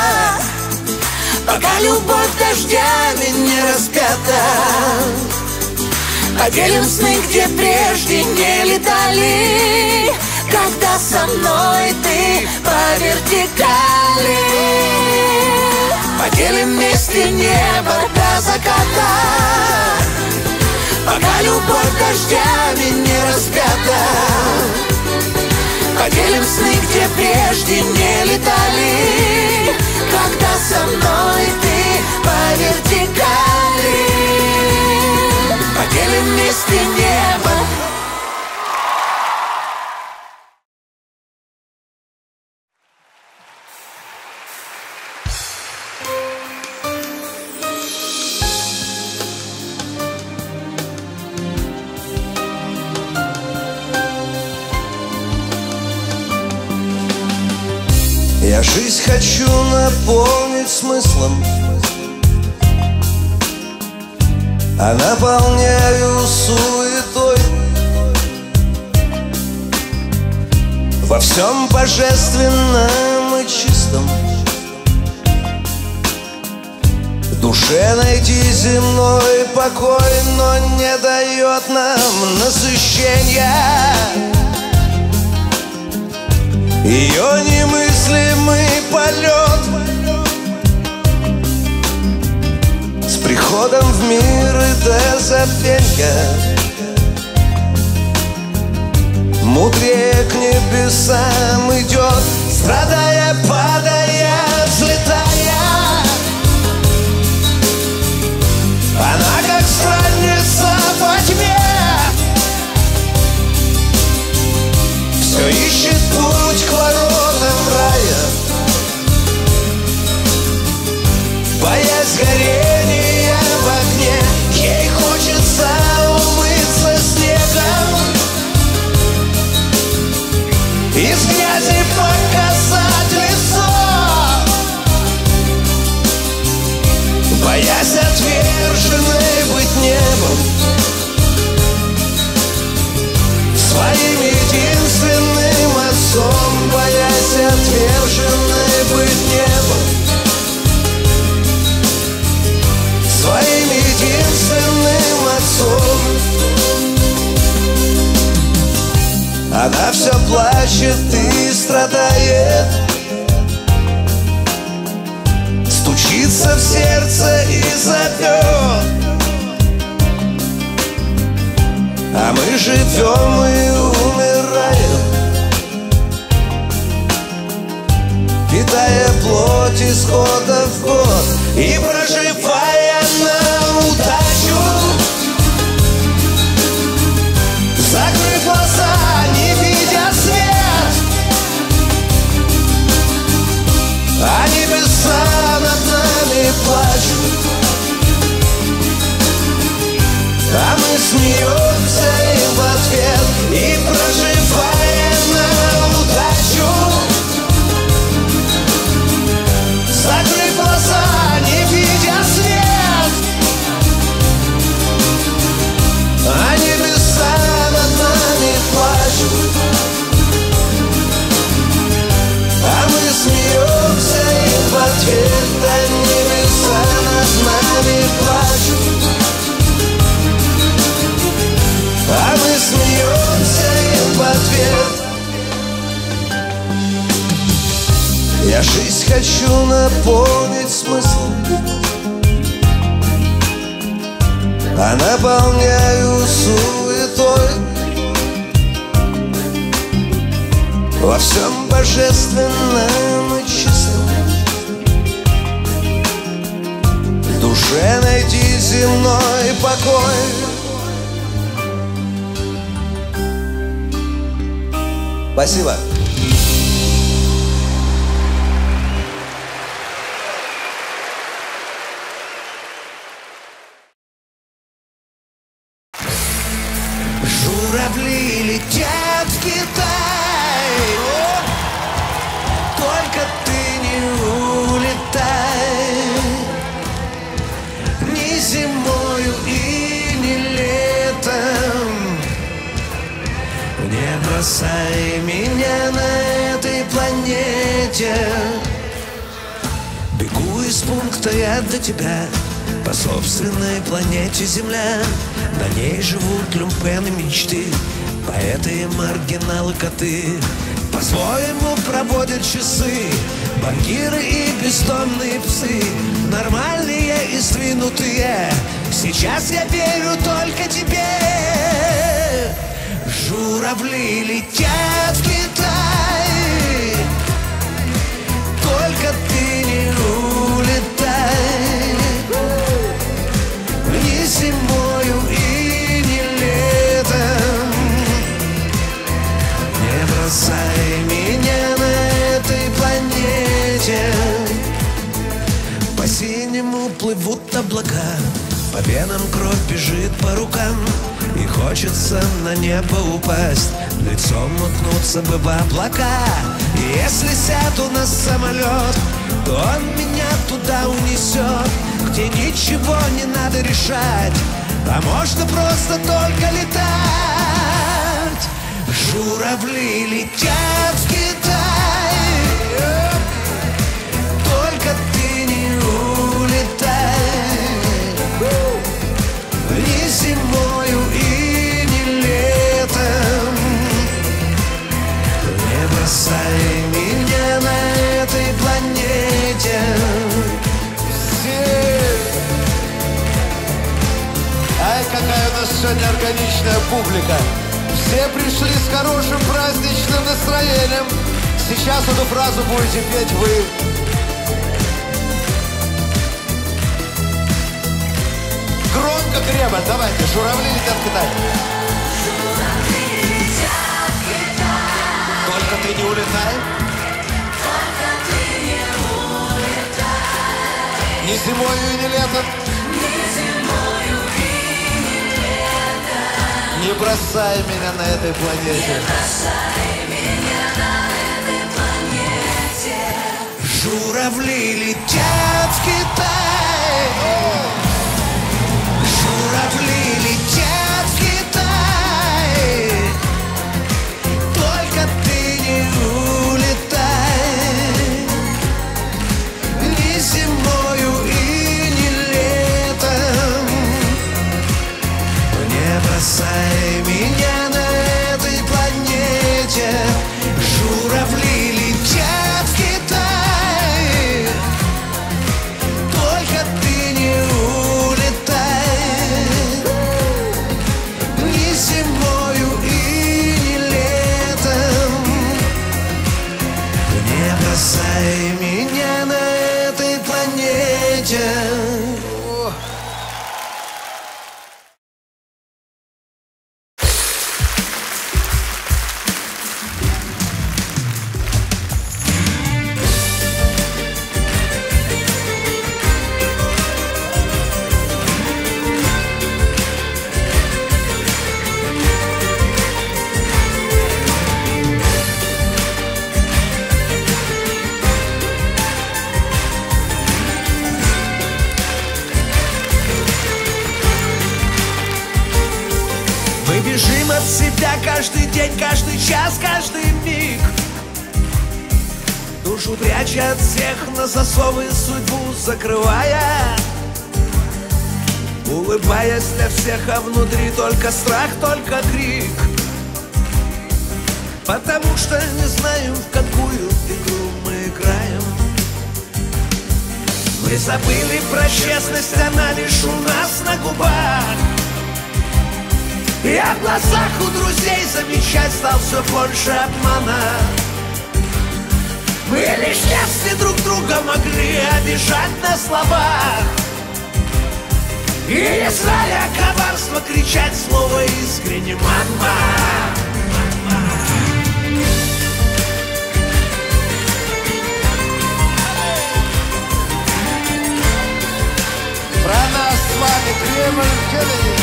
пока любовь дождями не распята. Поделим сны, где прежде не летали, когда со мной ты по вертикали. Поделим вместе небо до заката, пока любовь дождями не распята. Поделим сны, где прежде не летали, когда со мной ты по вертикали. Поделим вместе небо. Я жизнь хочу наполнить смыслом, а наполняю суетой. Во всем божественном и чистом, в душе найти земной покой, но не дает нам насыщения. Ее немыслимый полет с приходом в мир и до забвенья, мудрее к небесам идет, страдая, падая, взлетая. Она как странница во тьме, все ищет путь к воротам рая, боясь горения в огне. Ей хочется умыться снегом, из грязи показать лицо, боясь отверженной быть небом, своим единственным отцом, боясь отверженной быть небом. сердце и зовет. А мы живем и умираем, питая плоть из года в год и проживая на удачу. Закрыв глаза, не видя свет, а небеса над нами плачут, а мы смеемся им в ответ и проживая на удачу. Закрыв глаза, не видя свет, а небеса над нами плачут, а мы смеемся им в ответ, а небеса над нами плачут, а мы смеемся им в ответ. Я жизнь хочу наполнить смыслом, а наполняю суетой. Во всем божественном и чистом в душе найти земной покой. Спасибо. Журавли летят в Китай, только ты не улетай. Ни зимою и ни летом не бросай меня на этой планете. Бегу из пункта я до тебя по собственной планете Земля. На ней живут люмпены мечты, поэты и маргиналы коты. По-своему проводят часы банкиры и бездомные псы. Нормальные и сдвинутые, сейчас я верю только тебе. Журавли летят в Китай, только ты не улетай. Ни зимою и ни летом не бросай меня на этой планете. По синему плывут облака, по венам кровь бежит по рукам, и хочется на небо упасть, лицом уткнуться бы в облака. И если сяду на самолет, то он меня туда унесет, где ничего не надо решать, а можно просто только летать. Журавли летят в Китай, только ты не улетай. Ни зимою и ни летом не бросай меня на этой планете. Ай, какая у нас сегодня органичная публика. Все пришли с хорошим праздничным настроением. Сейчас эту фразу будете петь вы. Громко, крепко, давайте. Журавли летят в Китай. Только ты не улетай. Ни зимою и ни летом. Не бросай меня на этой планете. Журавли летят в Китай. Журавли летят в Китай, только ты не улетай. Ни зимою и ни летом не бросай меня на этой планете. Журавли летят в Китай, только ты планете. Мы бежим от себя каждый день, каждый час, каждый миг. Душу пряча от всех, на засовы судьбу закрывая. Улыбаясь для всех, а внутри только страх, только крик. Потому что не знаем, в какую игру мы играем. Мы забыли про честность, она лишь у нас на губах. И в глазах у друзей замечать стал все больше обмана. Мы лишь если друг друга могли обижать на словах. И не зная коварства кричать слово искренне «мама». Про нас с вами Кремль Кеннеди.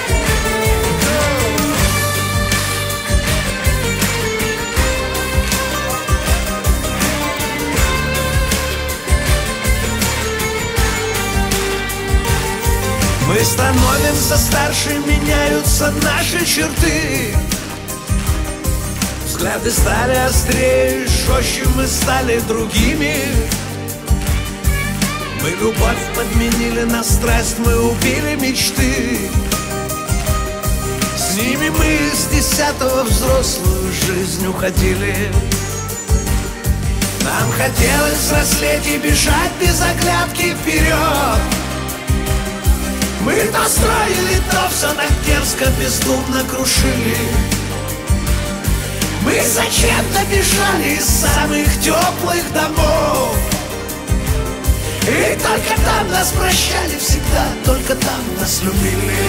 Мы становимся старше, меняются наши черты. Взгляды стали острее, жестче мы стали другими. Мы любовь подменили на страсть, мы убили мечты. С ними мы с 10-го взрослую жизнь уходили. Нам хотелось взрослеть и бежать без оглядки вперед. Мы то строили, то все так дерзко, бездумно крушили. Мы зачем-то бежали из самых теплых домов. И только там нас прощали всегда, только там нас любили.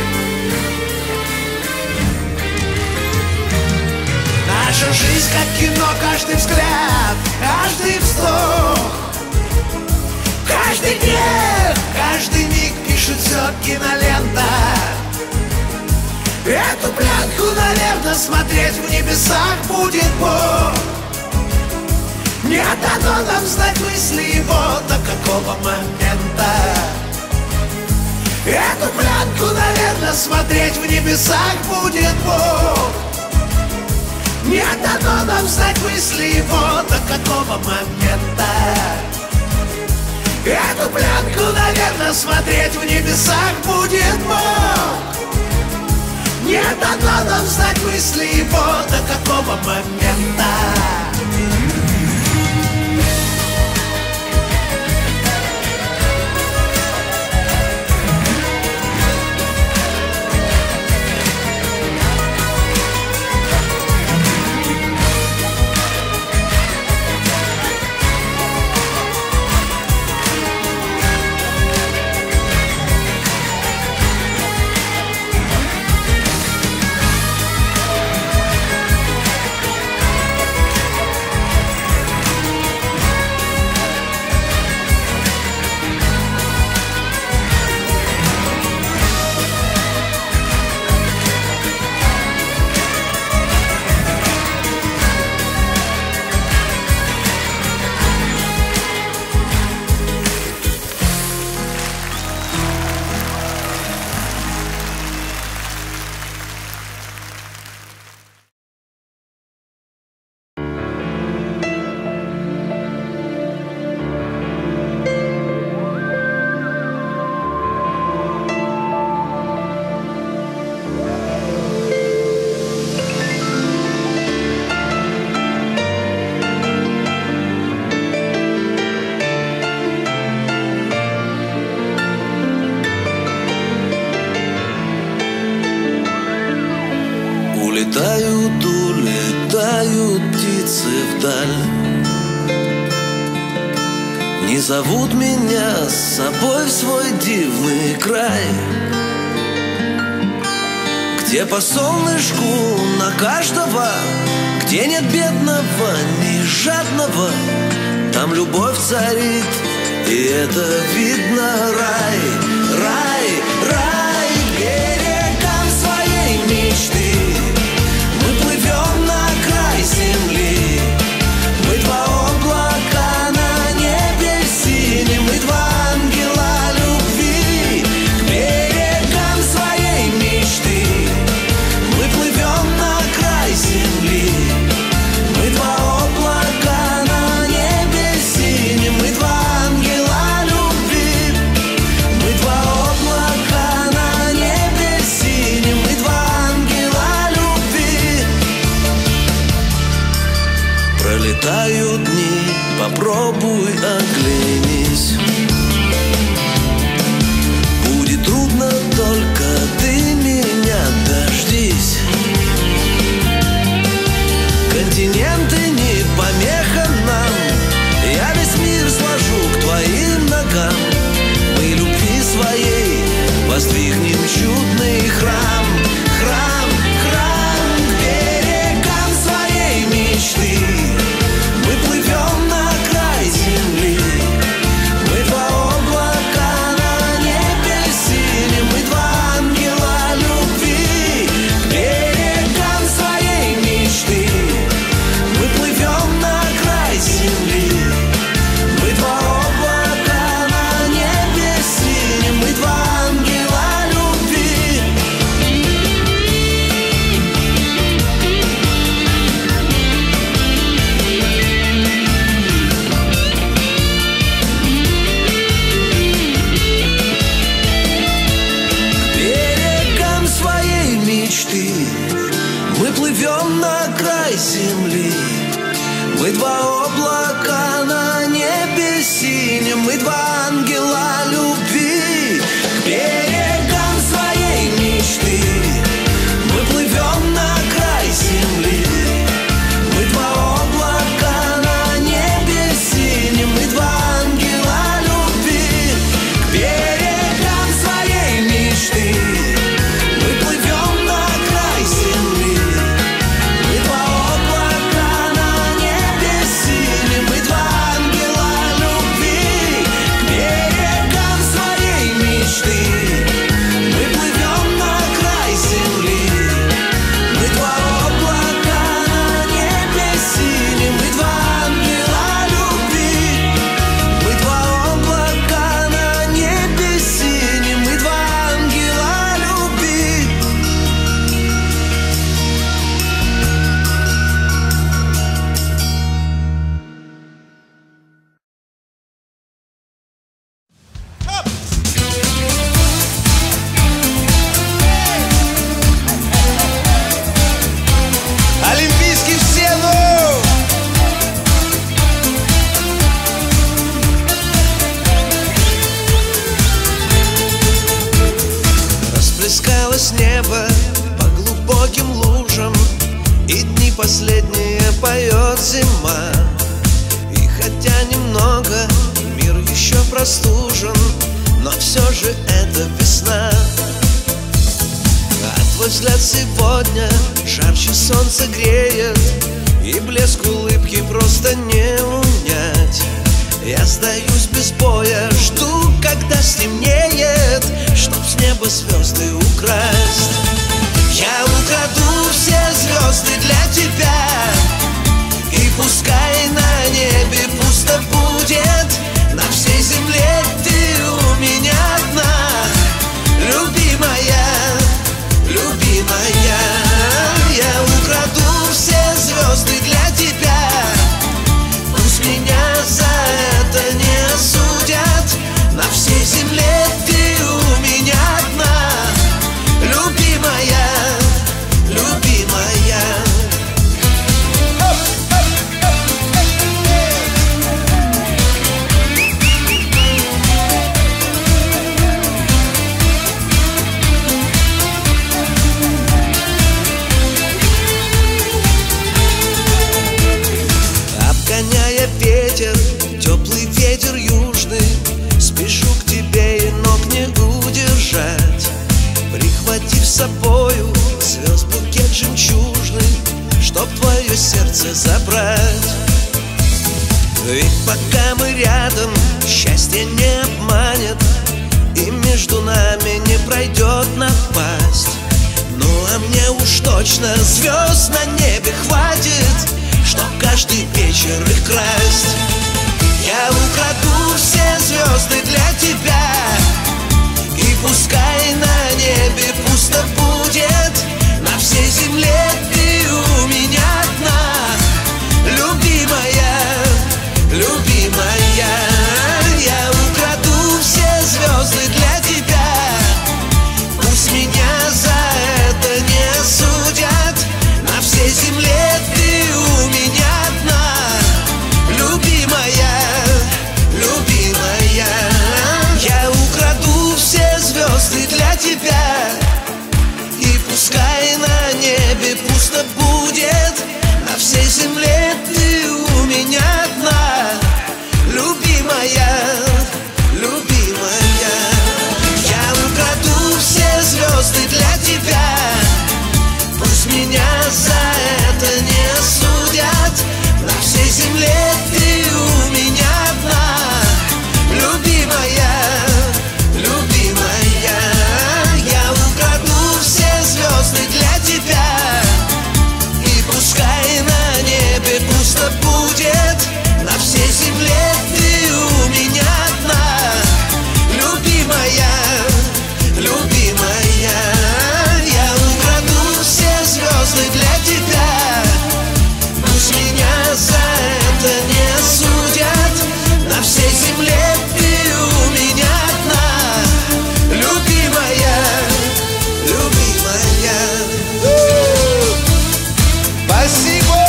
Наша жизнь как кино, каждый взгляд, каждый вздох, каждый грех, каждый миг пишет все кинолента. Эту пленку, наверное, смотреть в небесах будет Бог. Не дано нам знать мысли его до какого момента. Эту пленку, наверное, смотреть в небесах будет Бог. Не дано нам знать мысли его до какого момента. Эту пленку, наверное, смотреть в небесах будет Бог. Не дано нам знать мысли его до какого момента. Улетают, улетают птицы вдаль. не зовут меня с собой в свой дивный край, где по солнышку на каждого, где нет бедного, ни жадного, там любовь царит, и это видно рай, рай, рай. Берегом своей мечты мы плывем на край земли. Мы два облака на небе синем, мы два ангела любви. К берегам своей мечты мы плывем на край земли. Мы два облака на небе синем, мы два ангела любви. Мы два облака на небе синем, мы два ангела любви. Пролетают дни, попробуй оглянись. Будет трудно, только ты меня дождись. Континенты не помеха нам, я весь мир сложу к твоим ногам. Мы любви своей воздвигнем чудный храм, храм, храм. К берегам своей мечты мы плывем на край земли. Мы два облака на небе синем, мы два ангела любви. К берегам своей мечты мы плывем на край земли. Мы два облака на небе синем, мы два ангела любви. К берегам своей мечты мы плывем на край земли. Мы два облака на небе синем, мы два ангела любви. К берегам своей мечты мы плывем на край земли. Мы два облака на небе синем, мы два ангела любви. К берегам своей мечты мы плывем на край земли. Мы два облака на небе синем, мы два ангела любви. К берегам своей мечты мы плывем на край земли. Мы два облака на небе синем, мы два ангела любви. Мы два облака на небе синем, мы два ангела любви. Олимпийский в стену! Расплескалось небо по глубоким лужам, и дни последние поет зима. И хотя немного мир еще простужен, но все же это весна. А твой взгляд сегодня жарче солнце греет, и блеск улыбки просто не унять. Я сдаюсь без боя, жду, когда стемнеет, чтоб с неба звезды украсть. Я украду все звезды для тебя, и пускай на небе пусто будет, на всей земле ты у меня одна. Любимая, любимая, я украду все звезды для тебя. Пусть меня за это не осудят, на всей земле ты у меня одна. Любимая, любимая. сердце забрать. Ведь пока мы рядом, счастье не обманет, и между нами не пройдет напасть. Ну а мне уж точно звезд на небе хватит, чтоб каждый вечер их красть. Я украду все звезды для тебя, и пускай на небе пусто будет, на всей земле ты у меня одна, любимая, любимая. Я украду все звезды для тебя, пусть меня за это не осудят, на всей земле ты у меня одна, любимая, любимая. Я украду все звезды для тебя, и пускай на небе пусто будет, на всей земле ты у меня одна, любимая, любимая. Я украду все звезды для тебя, пусть меня за это не осудят, на всей земле ты у меня одна, любимая, любимая. Я украду все звезды для тебя, и пускай на небе пусто будет, на всей земле ты у меня одна, любимая, любимая. Я украду все звезды для тебя, пусть меня за это не осудят, на всей земле ты у меня одна, любимая, любимая. Спасибо!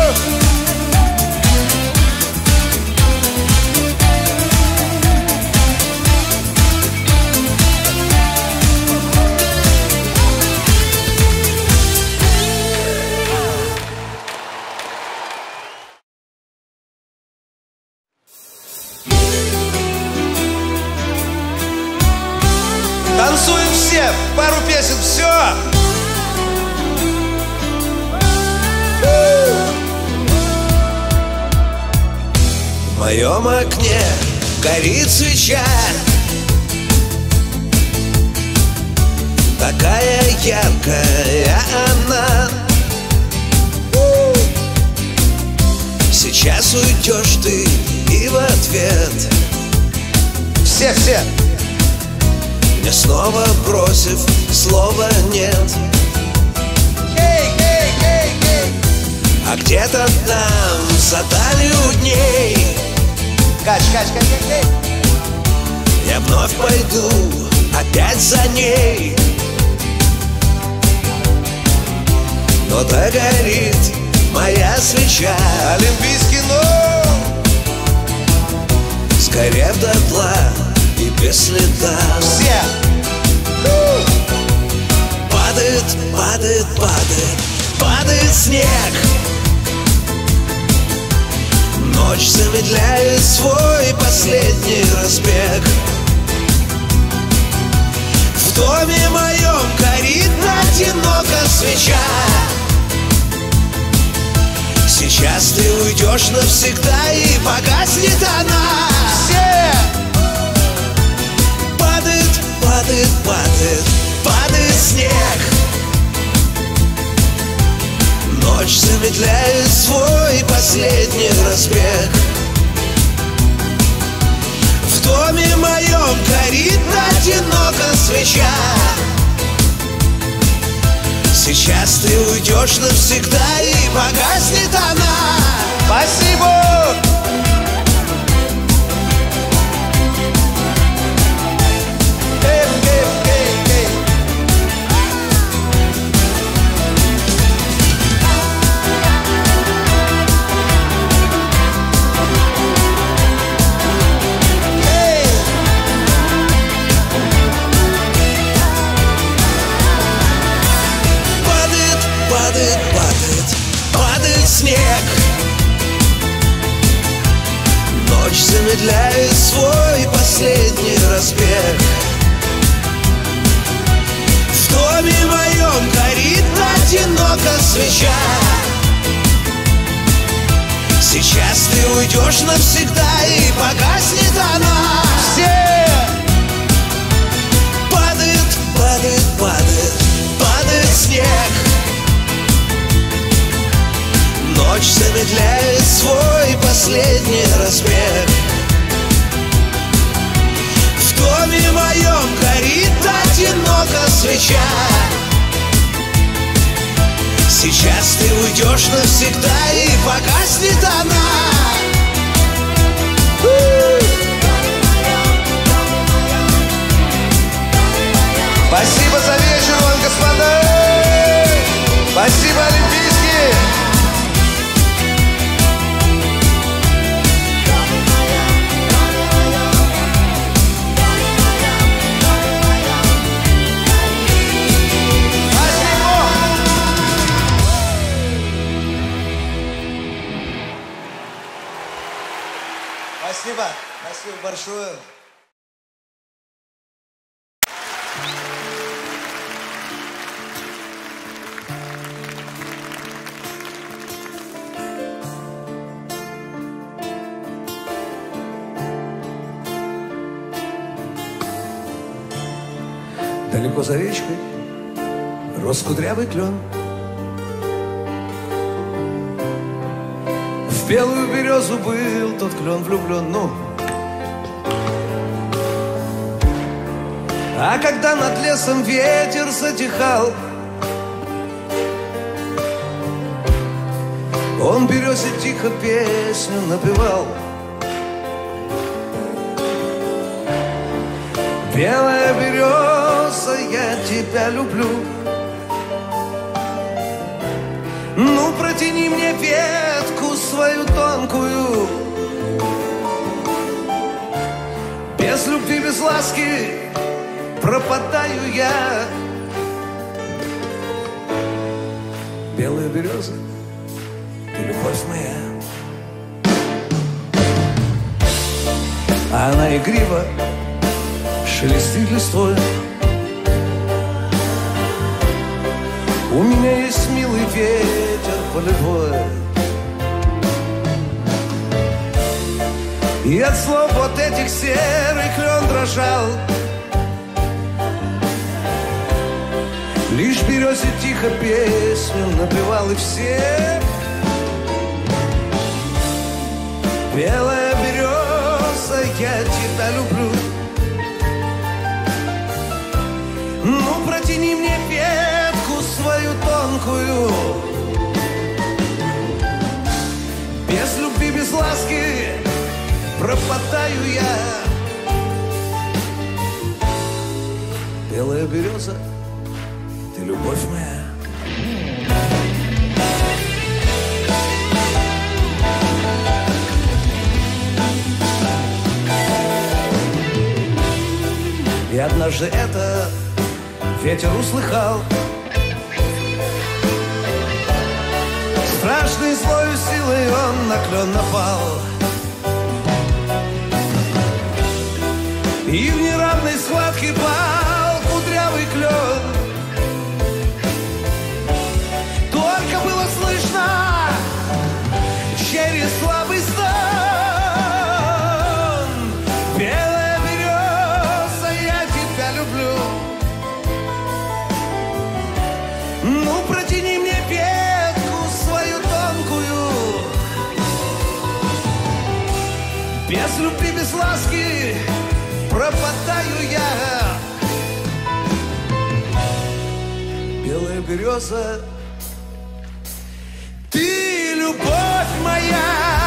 Танцуем все, пару песен, все. В моем окне горит свеча, такая яркая она. Сейчас уйдешь ты, и в ответ Все. мне снова бросив слова нет. А где-то там, за далью дней, Кач. я вновь пойду опять за ней. Но догорит моя свеча, Олимпийский нож. сгорев дотла и без следа. Все. Падает снег. Ночь замедляет свой последний разбег. В доме моем горит одиноко свеча. Сейчас ты уйдешь навсегда, и погаснет она. Все. Падает снег. Ночь замедляет свой последний разбег. В доме моем горит одиноко свеча. Сейчас ты уйдешь навсегда, и погаснет она. Спасибо. Падает снег. Ночь замедляет свой последний разбег. В доме моем горит одиноко свеча. Сейчас ты уйдешь навсегда и погаснет она. Все падает, падает, падает, падает снег. Ночь замедляет свой последний разбег. В доме моем горит одиноко свеча. Сейчас ты уйдешь навсегда и погаснет она. Спасибо за вечер вам, господа! Спасибо, олимпийские! Спасибо! Спасибо большое! Далеко за речкой рос кудрявый клен. В белую березу был тот клен влюблен, ну. А когда над лесом ветер затихал, он березе тихо песню напевал. Белая береза, я тебя люблю. Ну, протяни мне ветку свою тонкую. Без любви, без ласки пропадаю я. Белая береза, ты любовь моя. А она игриво шелестит листвой. У меня есть милый ветер полевой. И от слов вот этих серый клен дрожал. Лишь березе тихо песню напевал, и все. Белая береза, я тебя люблю. Ну, протяни мне ветку свою тонкую. Без любви, без ласки пропадаю я. Белая береза, ты любовь моя. И однажды это ветер услыхал. Страшной злою силой он на клен напал. И в неравной схватке пал кудрявый клен. Только было слышно через слабый стон. Белая береза, я тебя люблю. Ну, протяни мне ветку свою тонкую. Без любви, без ласки пропадаю я. Белая береза, ты любовь моя.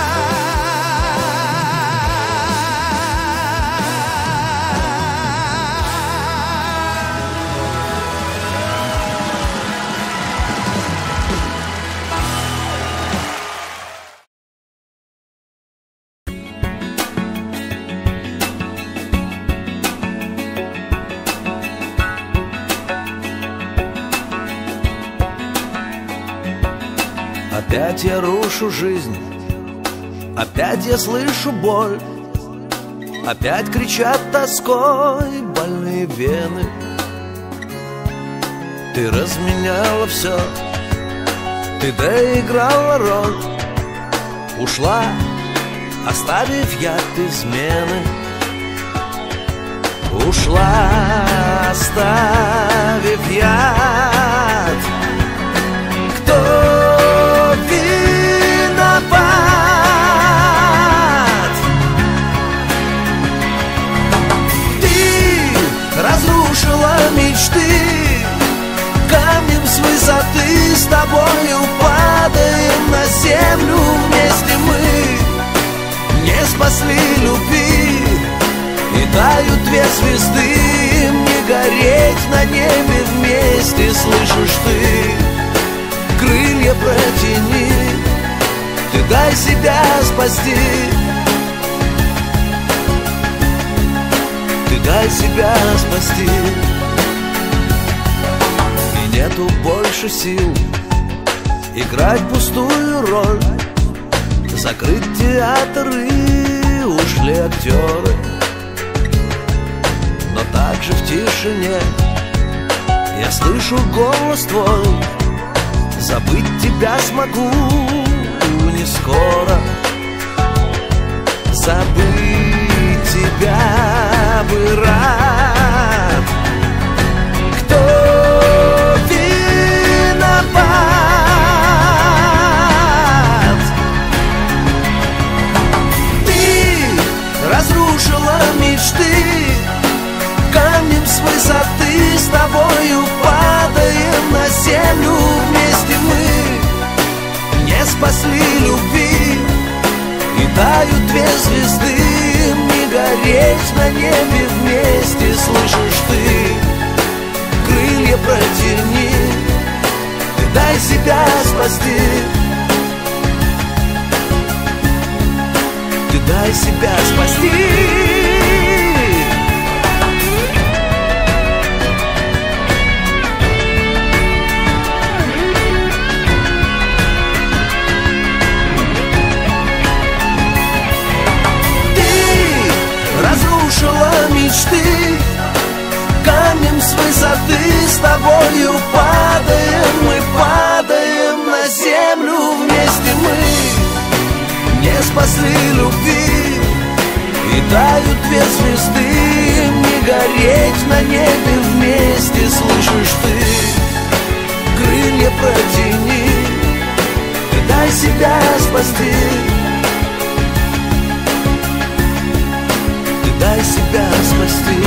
Опять я рушу жизнь, опять я слышу боль, опять кричат тоской больные вены. Ты разменяла все, ты доиграла роль, ушла оставив яд измены. Ушла, оставив яд. Кто виноват? Ты разрушила мечты, камнем с высоты с тобою падаем на землю вместе мы. Не спасли любви, и тают две звезды, им не гореть на небе вместе. Слышишь ты, крылья протяни, ты дай себя спасти. Ты дай себя спасти. И нету больше сил играть пустую роль. Закрыть театры, ушли актеры. Но также в тишине я слышу голос твой. Забыть тебя смогу не скоро. Забыть тебя бы рад. Кто виноват? Ты разрушила мечты, камнем с высоты с тобою падаем на землю вместе мы. Не спасли любви, и тают две звезды, им не гореть на небе вместе. Слышишь ты, крылья протяни, ты дай себя спасти. Ты дай себя спасти. Разрушила мечты, камнем с высоты с тобою падаем. Мы падаем на землю вместе мы. Не спасли любви, и тают две звезды, им не гореть на небе вместе. Слышишь ты, крылья протяни, ты дай себя спасти. Дай себя спасти.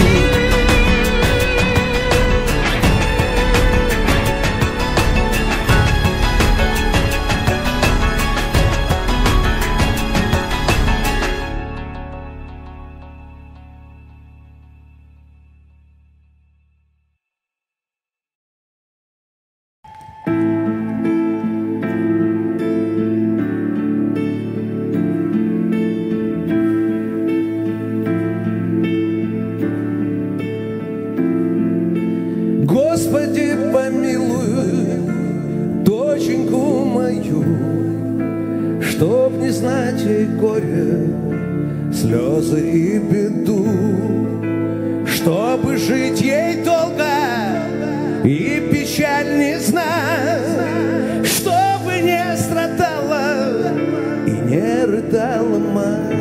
Господи, помилуй доченьку мою, чтоб не знать ей горе, слезы и беду, чтобы жить ей долго и печаль не знать, чтобы не страдала и не рыдала мать.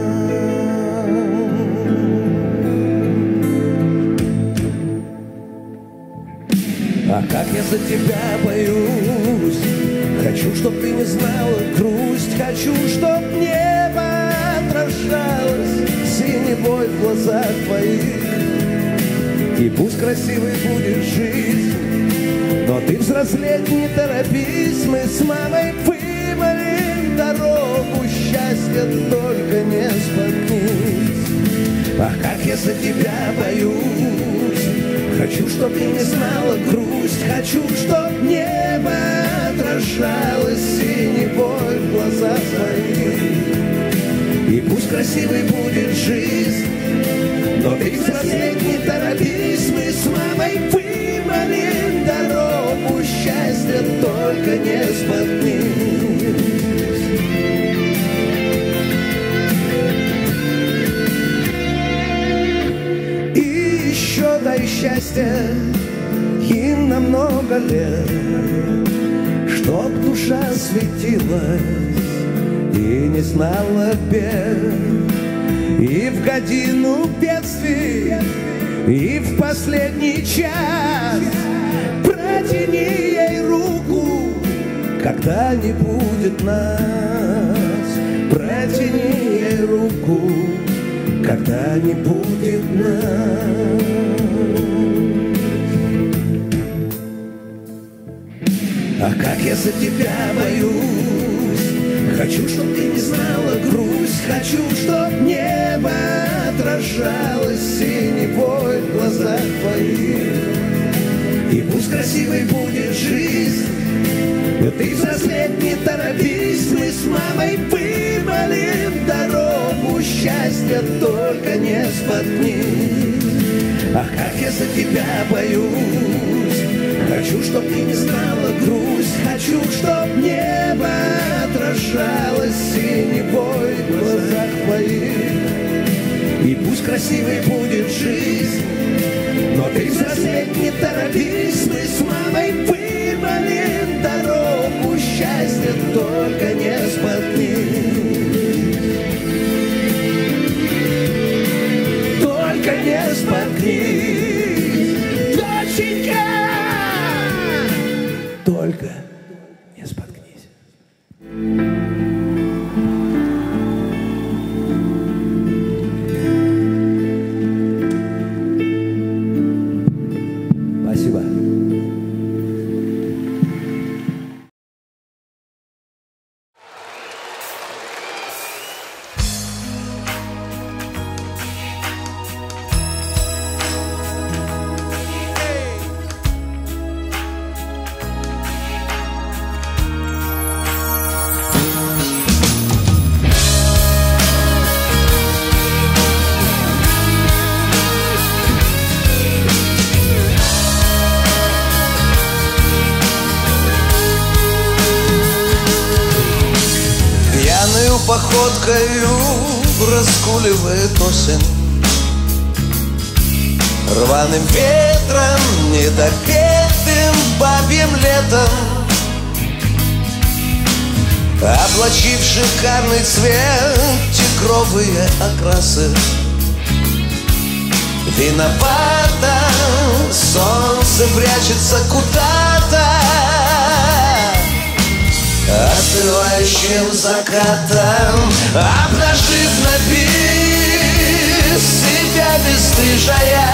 А как я за тебя боюсь, хочу, чтоб ты не знала грусть, хочу, чтоб небо отражалось синевой в глазах твоих. И пусть красивой будет жизнь, но ты взрослеть не торопись, мы с мамой вымолим дорогу, счастья только не споткнись. Ах, как я за тебя боюсь, хочу, чтоб ты не знала грусть, хочу, чтоб небо отражалось синевой в глазах твоих. И пусть красивой будет жизнь, но ты взрослеть не торопись, мы с мамой вымолим дорогу, счастья только не споткнись. Дай счастья им на много лет, чтоб душа светилась и и не знала бед. И в годину бедствий, и в последний час протяни ей руку, когда не будет нас. Протяни ей руку, когда не будет нас. А как я за тебя боюсь, хочу, чтоб ты не знала грусть, хочу, чтоб небо отражалось синевой в глазах твоих. И пусть красивой будет жизнь, но ты взрослеть не торопись, мы с мамой вымолим дорогу счастья, только не споткнись. Ах, как я за тебя боюсь, хочу, чтоб ты не знала грусть, хочу, чтоб небо отражалось синевой в глазах твоих. И пусть красивой будет жизнь, но ты взрослеть не торопись, мы с мамой вымолим дорогу счастья, только не споткнись. Только не споткнись, доченька, только не споткнись. Спасибо. Походкою разгуливает осень, рваным ветром, недопетым бабьим летом, облачив шикарный цвет тигровые окрасы. Виновато солнце прячется куда-то, остывающим закатом, обнажив на бис себя бесстыжая.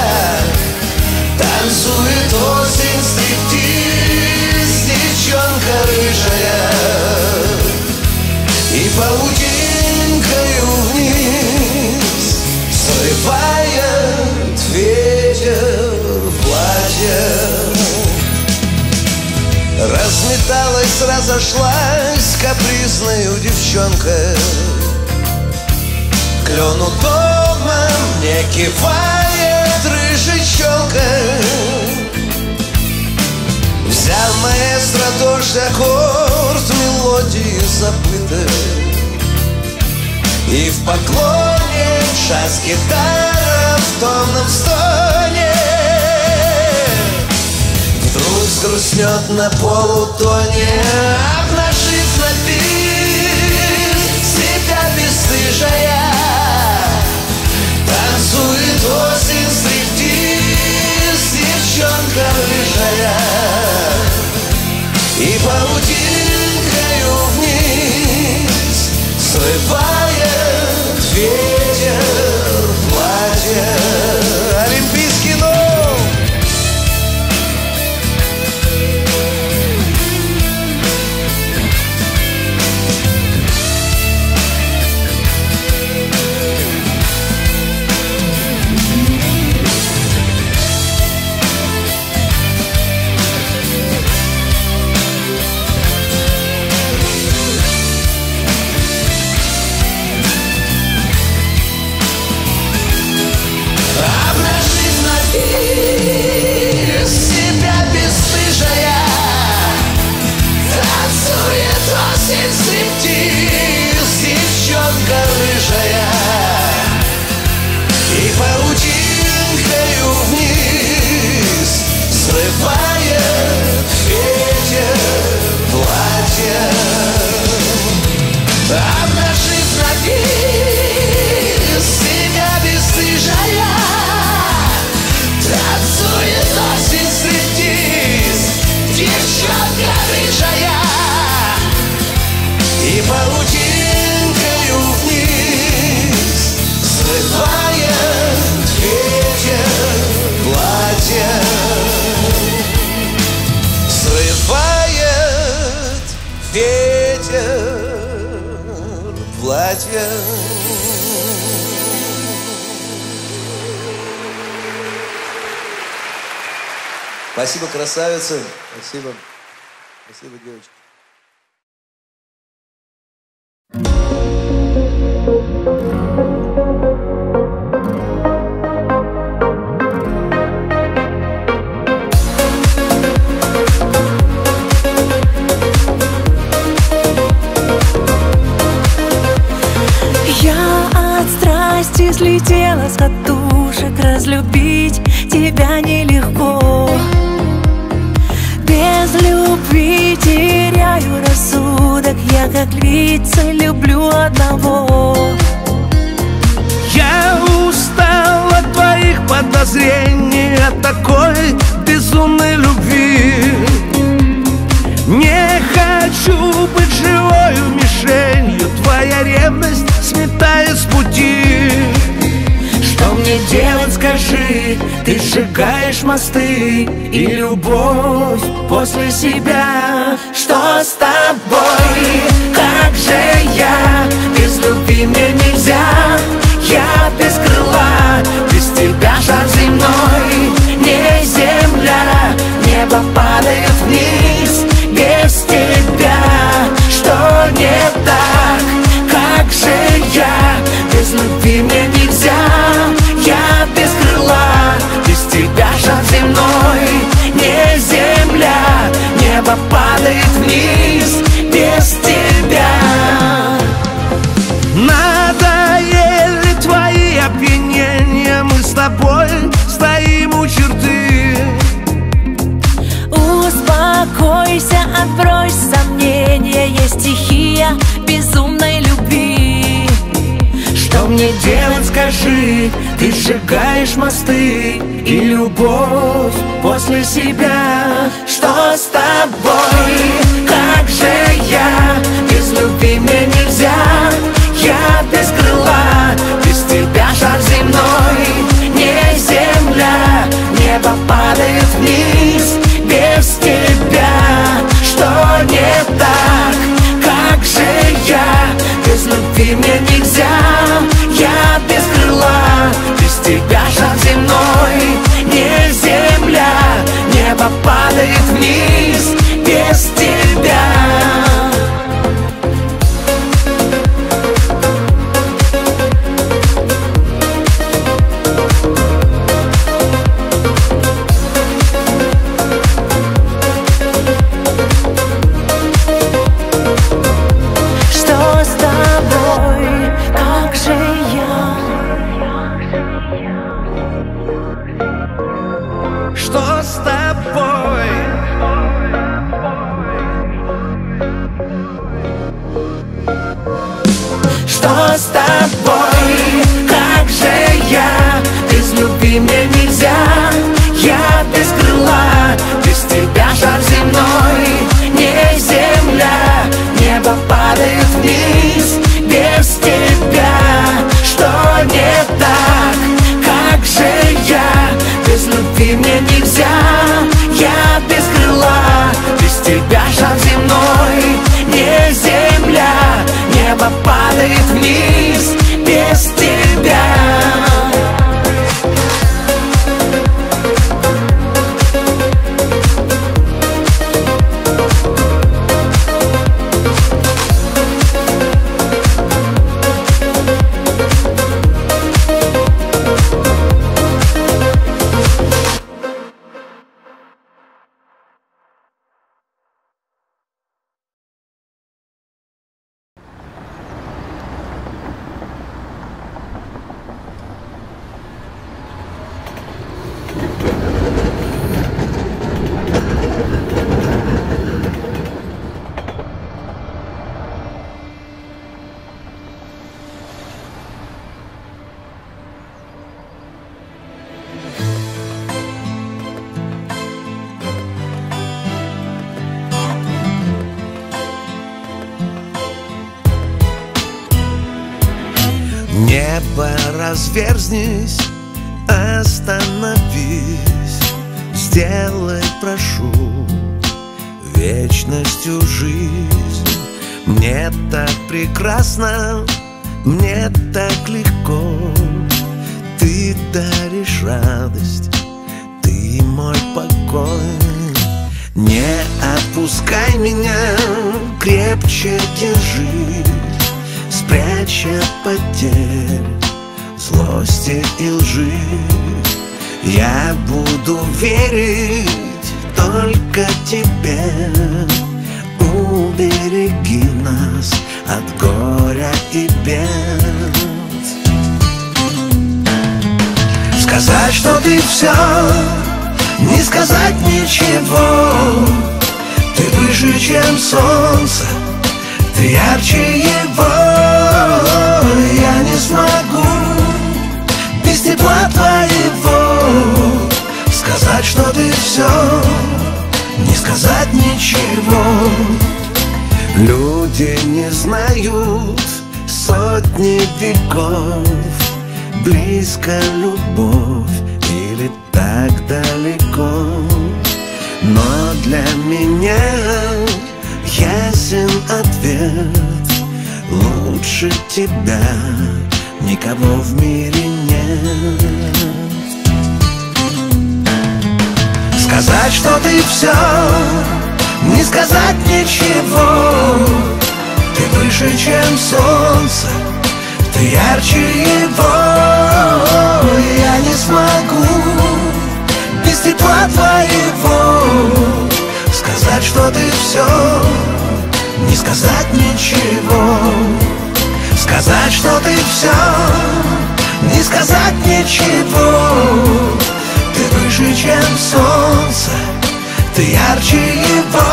Танцует осень стриптиз, девчонка рыжая, и паутинкою вниз срывает ветер платье. Разметалась, разошлась капризною девчонкой, клену дома не кивает рыжей челкой. Взял маэстро дождь аккорд мелодии забытой, и в поклоне час гитара в томном стоне. Вдруг сгрустнет на полутоне, обнажив на бис себя бесстыжая. Танцует осень стриптиз, девчонка рыжая, и паутинкою вниз срывает ветер платье. Олимпийский ног. Спасибо, красавицы. Спасибо. Спасибо, девочки. Я от страсти слетела с катушек, разлюбить тебя нелегко. Без любви теряю рассудок, я как львица люблю одного. Я устал от твоих подозрений, от такой безумной любви. Не хочу быть живою мишенью, твоя ревность сметает с пути. Что мне делать, скажи, ты сжигаешь мосты и любовь после себя. Что с тобой, как же я, без любви мне нельзя. Я без крыла, без тебя шар земной, не земля, небо падает вниз. Без тебя, что не так, как же я, без любви мне нельзя. Я без крыла, без тебя шар земной, не земля, небо падает вниз. Без тебя. Надоели твои опьянения, мы с тобой стоим у черты. Успокойся, отбрось сомнения, есть стихия безумной любви. Что мне делать, скажи, ты сжигаешь мосты и любовь после себя. Что с тобой, как же я, без любви мне нельзя. Я без крыла, без тебя шар земной, не земля, небо падает вниз. Без тебя, что не так, как же я, без любви мне нельзя. Я без крыла, без тебя шар земной, не земля, небо падает вниз. Без тебя. Что с тобой? Что с тобой, как же я, без любви мне нельзя. Я без крыла, без тебя шар земной, не земля, небо падает вниз. Без тебя, что не так, как же я, без любви мне нельзя. Я без крыла, без тебя шар земной, не земля, небо падает вниз. Без тебя. Небо, разверзнись, остановись, сделай, прошу, вечностью жизнь. Мне так прекрасно, мне так легко. Ты даришь радость, ты и мой покой. Не отпускай меня, крепче держи, спрячь от потерь, злости и лжи. Я буду верить только тебе. Убереги нас от горя и бед. Сказать, что ты все, не сказать ничего. Ты выше, чем солнце, ты ярче его. Я не смогу без тепла твоего. Сказать, что ты все, не сказать ничего. Люди не знают сотни веков, близко любовь или так далеко. Но для меня ясен ответ: лучше тебя никого в мире нет. Сказать, что ты все, не сказать ничего. Ты выше, чем солнце, ты ярче его. Я не смогу без тепла твоего. Сказать, что ты все, не сказать ничего. Сказать, что ты все, не сказать ничего. Ты выше, чем солнце, ты ярче его.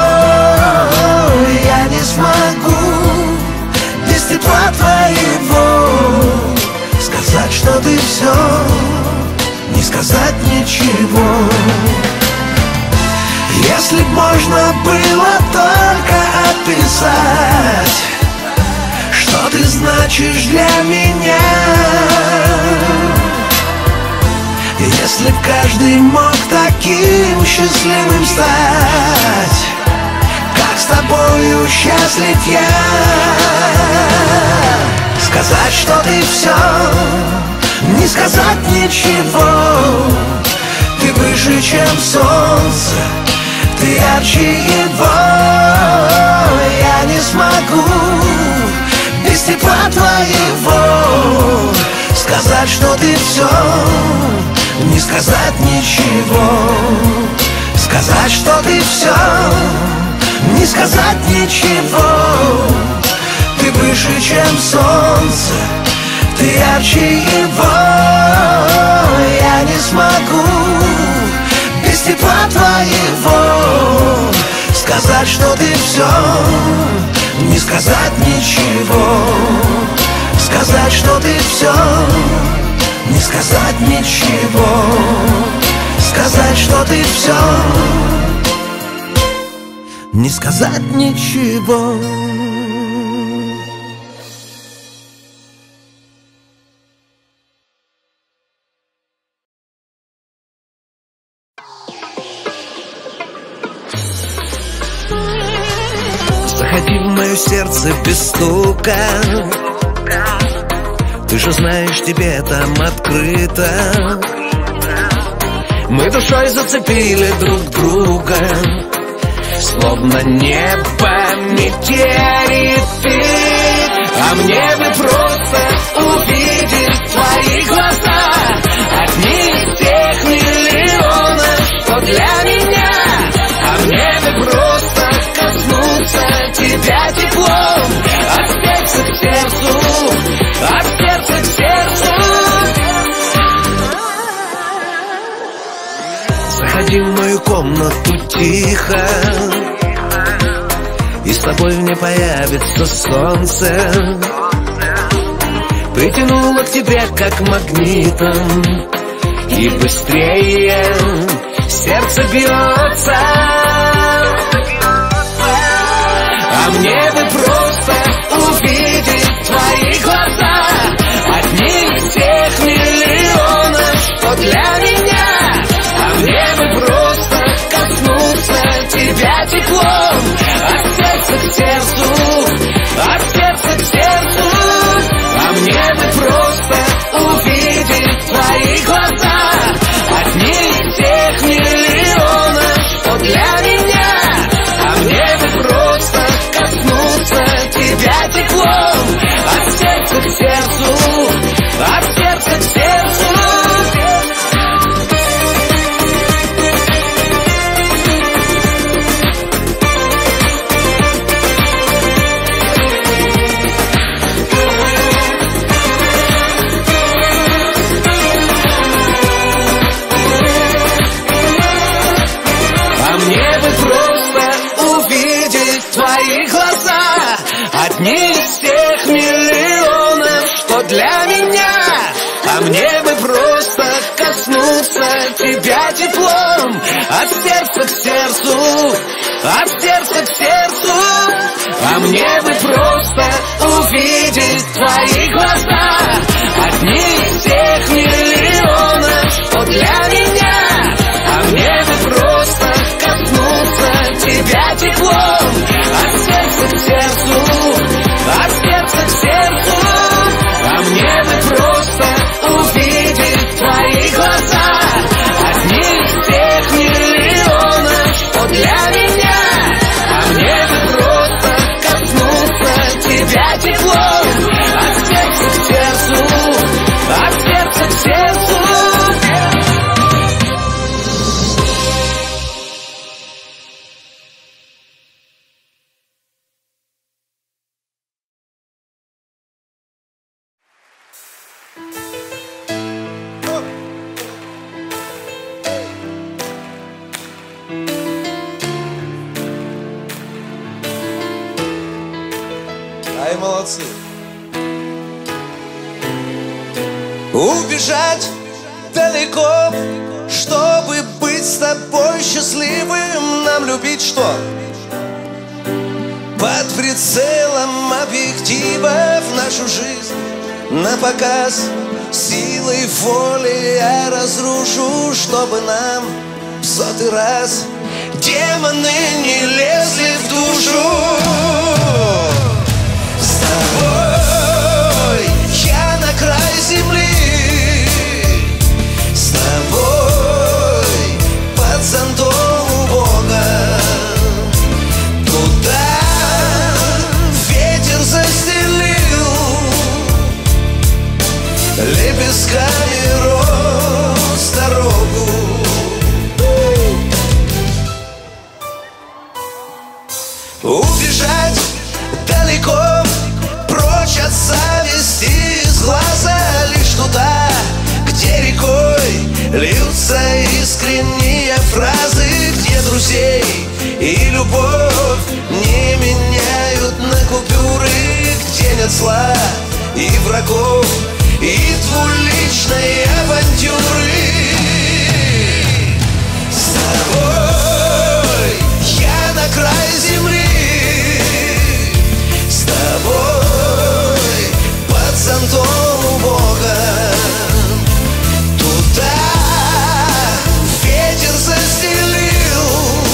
Я не смогу без тепла твоего. Сказать, что ты все, не сказать ничего. Если б можно было только описать, что ты значишь для меня. Если б каждый мог таким счастливым стать, как с тобою счастлив я. Сказать, что ты все, не сказать ничего. Ты выше, чем солнце, ты ярче его. Я не смогу без тепла твоего. Сказать, что ты все, не сказать ничего. Сказать, что ты все, не сказать ничего. Ты выше, чем солнце, ты ярче его. Я не смогу без тепла твоего. Сказать, что ты все, не сказать ничего. Сказать, что ты все, не сказать ничего. Сказать, что ты все, не сказать ничего. Заходи в мое сердце без стука. Ты же знаешь, тебе там открыто. Мы душой зацепили друг друга, словно небо метеориты. А мне бы просто увидеть твои глаза, одни тех миллионов, что для меня. А мне бы просто коснуться тебя теплом, от сердца к сердцу, от сердца к сердцу. Заходи в мою комнату тихо, и с тобой мне появится солнце. Притянуло к тебе как магнитом, и быстрее сердце бьется. А мне бы просто увидеть твои глаза, одни из тех миллионов, что для меня. А мне бы просто коснуться тебя теплом, от сердца к сердцу, от сердца к сердцу. А мне бы просто увидеть твои глаза, одни из тех миллионов, коснуться тебя теплом. От сердца к сердцу, от сердца к сердцу. А мне бы просто увидеть твои глаза, одни из тех миллионов, что для меня. А мне бы просто коснуться тебя теплом. От сердца к сердцу, от сердца к сердцу. А мне бы просто увидеть твои глаза, одни из тех миллионов, что для меня. А мне бы просто коснуться тебя теплом. От сердца к сердцу, от сердца к сердцу. Ай, молодцы. Убежать далеко, чтобы быть с тобой счастливым. Нам любить что? Под прицелом объективов нашу жизнь на показ. Силой воли я разрушу, чтобы нам в 100-й раз демоны не лезли в душу. С тобой я на край земли, с тобой под зонтом у Бога. Туда ветер застелил лепестками роз дорогу. Убежать далеко, прочь от зависти из глаза, лишь туда, где рекой льются искренние фразы, где друзей и любовь не меняют на купюры, где нет зла и врагов, и двуличной авантюры. С тобой я на край земли, с тобой под зонтом у Бога. Туда ветер застелил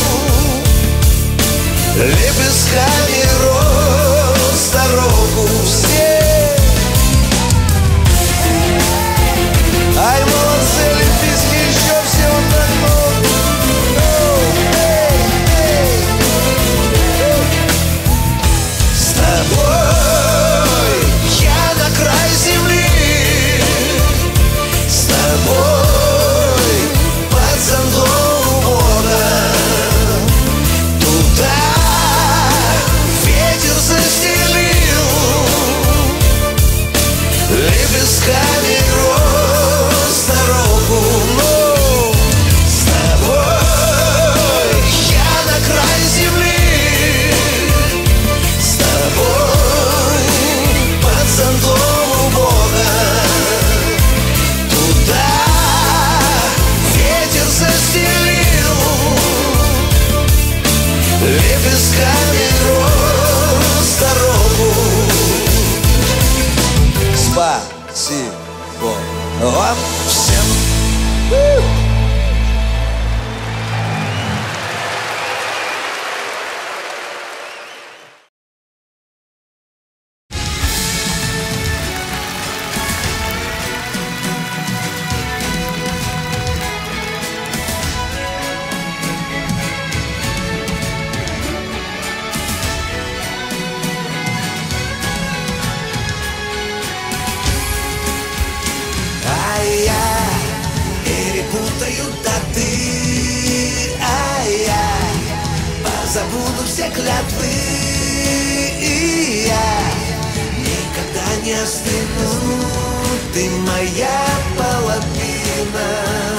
лепестками роз дорогу. Все ай, молодцы, олимпийские, еще все вот так, С тобой я на край земли, с тобой под зонтом у Бога. Туда ветер застелил лепестками роз дорогу. Ну, с тобой я на край земли, с тобой под зонтом у Бога. Туда ветер застелил лепестками роз дорогу. Спасибо вам всем. Перепутаю даты, я позабуду все клятвы, и я никогда не остыну. Ты моя половина.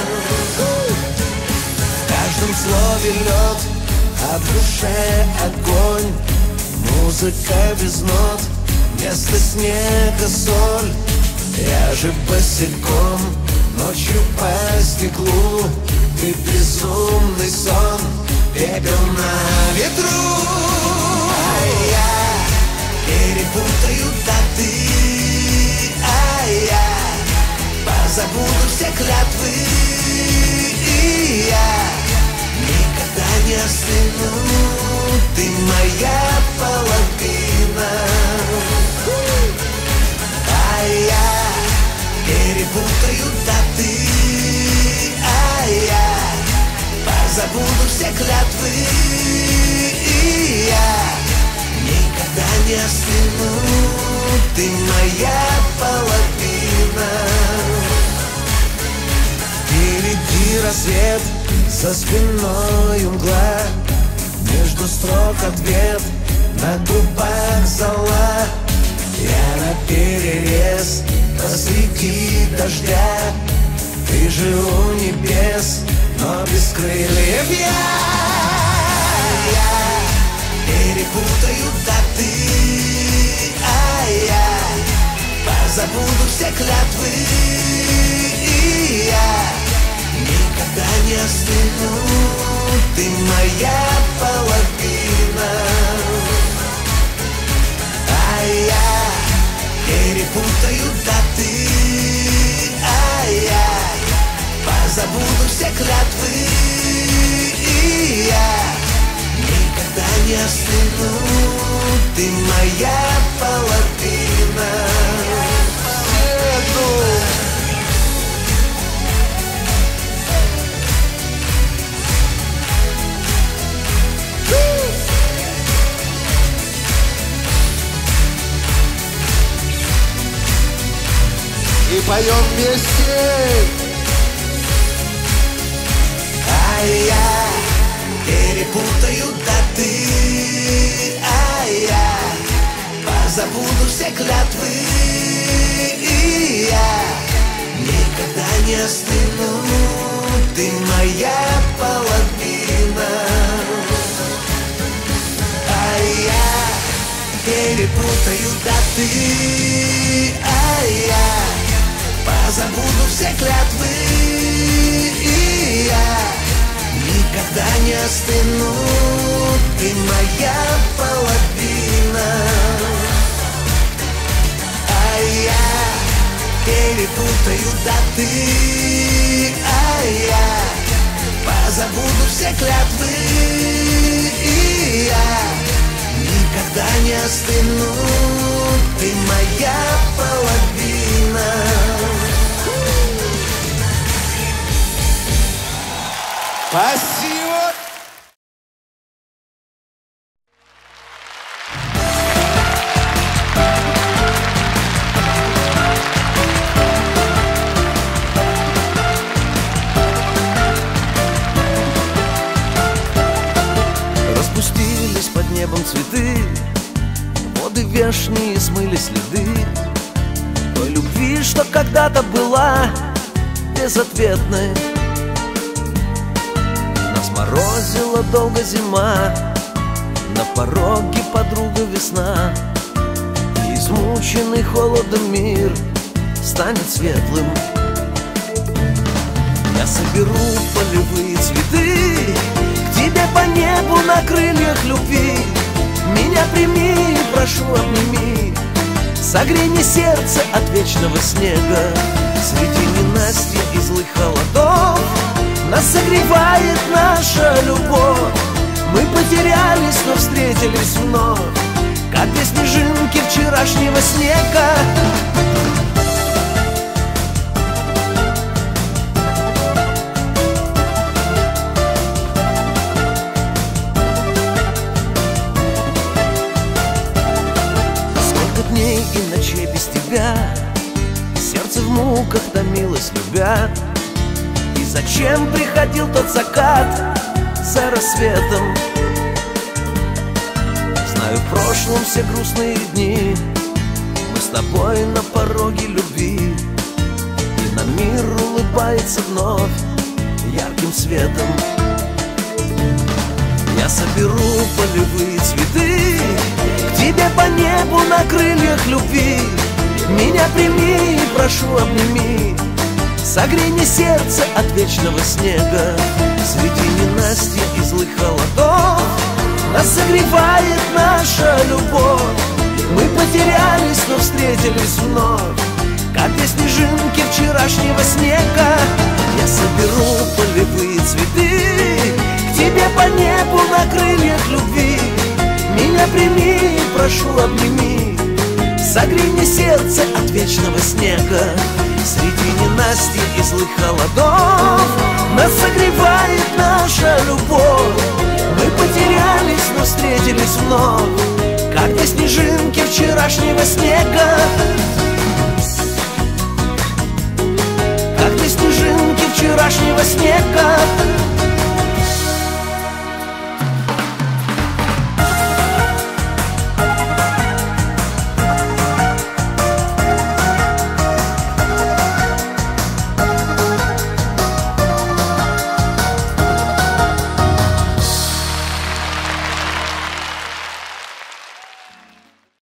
В каждом слове лед, а в душе огонь. Музыка без нот, вместо снега соль. Я же босиком ночью по стеклу. Ты безумный сон, пепел на ветру. А я перепутаю даты, а я позабуду все клятвы, и я никогда не остыну. Ты моя половина. А я перепутаю даты, а я позабуду все клятвы, и я никогда не остыну. Ты моя половина. Впереди рассвет, за спиной мгла, между строк ответ, на губах зола. Я наперерез посреди дождя. Ты же у небес, но без крыльев. Я перепутаю даты, а я позабуду все клятвы, и я никогда не остыну. Ты моя половина. А я перепутаю даты, а я позабуду все клятвы, и я никогда не остыну. Ты моя половина. И поем вместе. А я перепутаю даты, а я позабуду все клятвы, и я никогда не остыну. Ты моя половина. А я перепутаю даты, а я позабуду все клятвы, и я никогда не остыну. Ты моя половина. А я перепутаю даты, а я позабуду все клятвы, и я никогда не остыну. Ты моя половина. Спасибо! Распустились под небом цветы, воды вешние смыли следы той любви, что когда-то была безответной. Нас морозила долго зима, на пороге подруга весна, и измученный холодом мир станет светлым. Я соберу полевые цветы к тебе по небу на крыльях любви. Меня прими, прошу, обними, согрей мне сердце от вечного снега. Среди ненастья и злых холодов нас согревает наша любовь. Мы потерялись, но встретились вновь, как две снежинки вчерашнего снега. Сколько дней и ночей без тебя, сердце в муках томилось, любя. И зачем приходил тот закат за рассветом? Знаю, в прошлом все грустные дни мы с тобой на пороге любви, и на мир улыбается вновь ярким светом. Я соберу полевые цветы к тебе по небу на крыльях любви. Меня прими, прошу, обними, Согрей мне сердце от вечного снега. Среди ненастья и злых холодов нас согревает наша любовь. Мы потерялись, но встретились вновь, как две снежинки вчерашнего снега. Я соберу полевые цветы к тебе по небу на крыльях любви. Меня прими, прошу, обними. Согрей мне сердце от вечного снега. Среди ненастья и злых холодов нас согревает наша любовь. Мы потерялись, но встретились вновь, как две снежинки вчерашнего снега. Как две снежинки вчерашнего снега.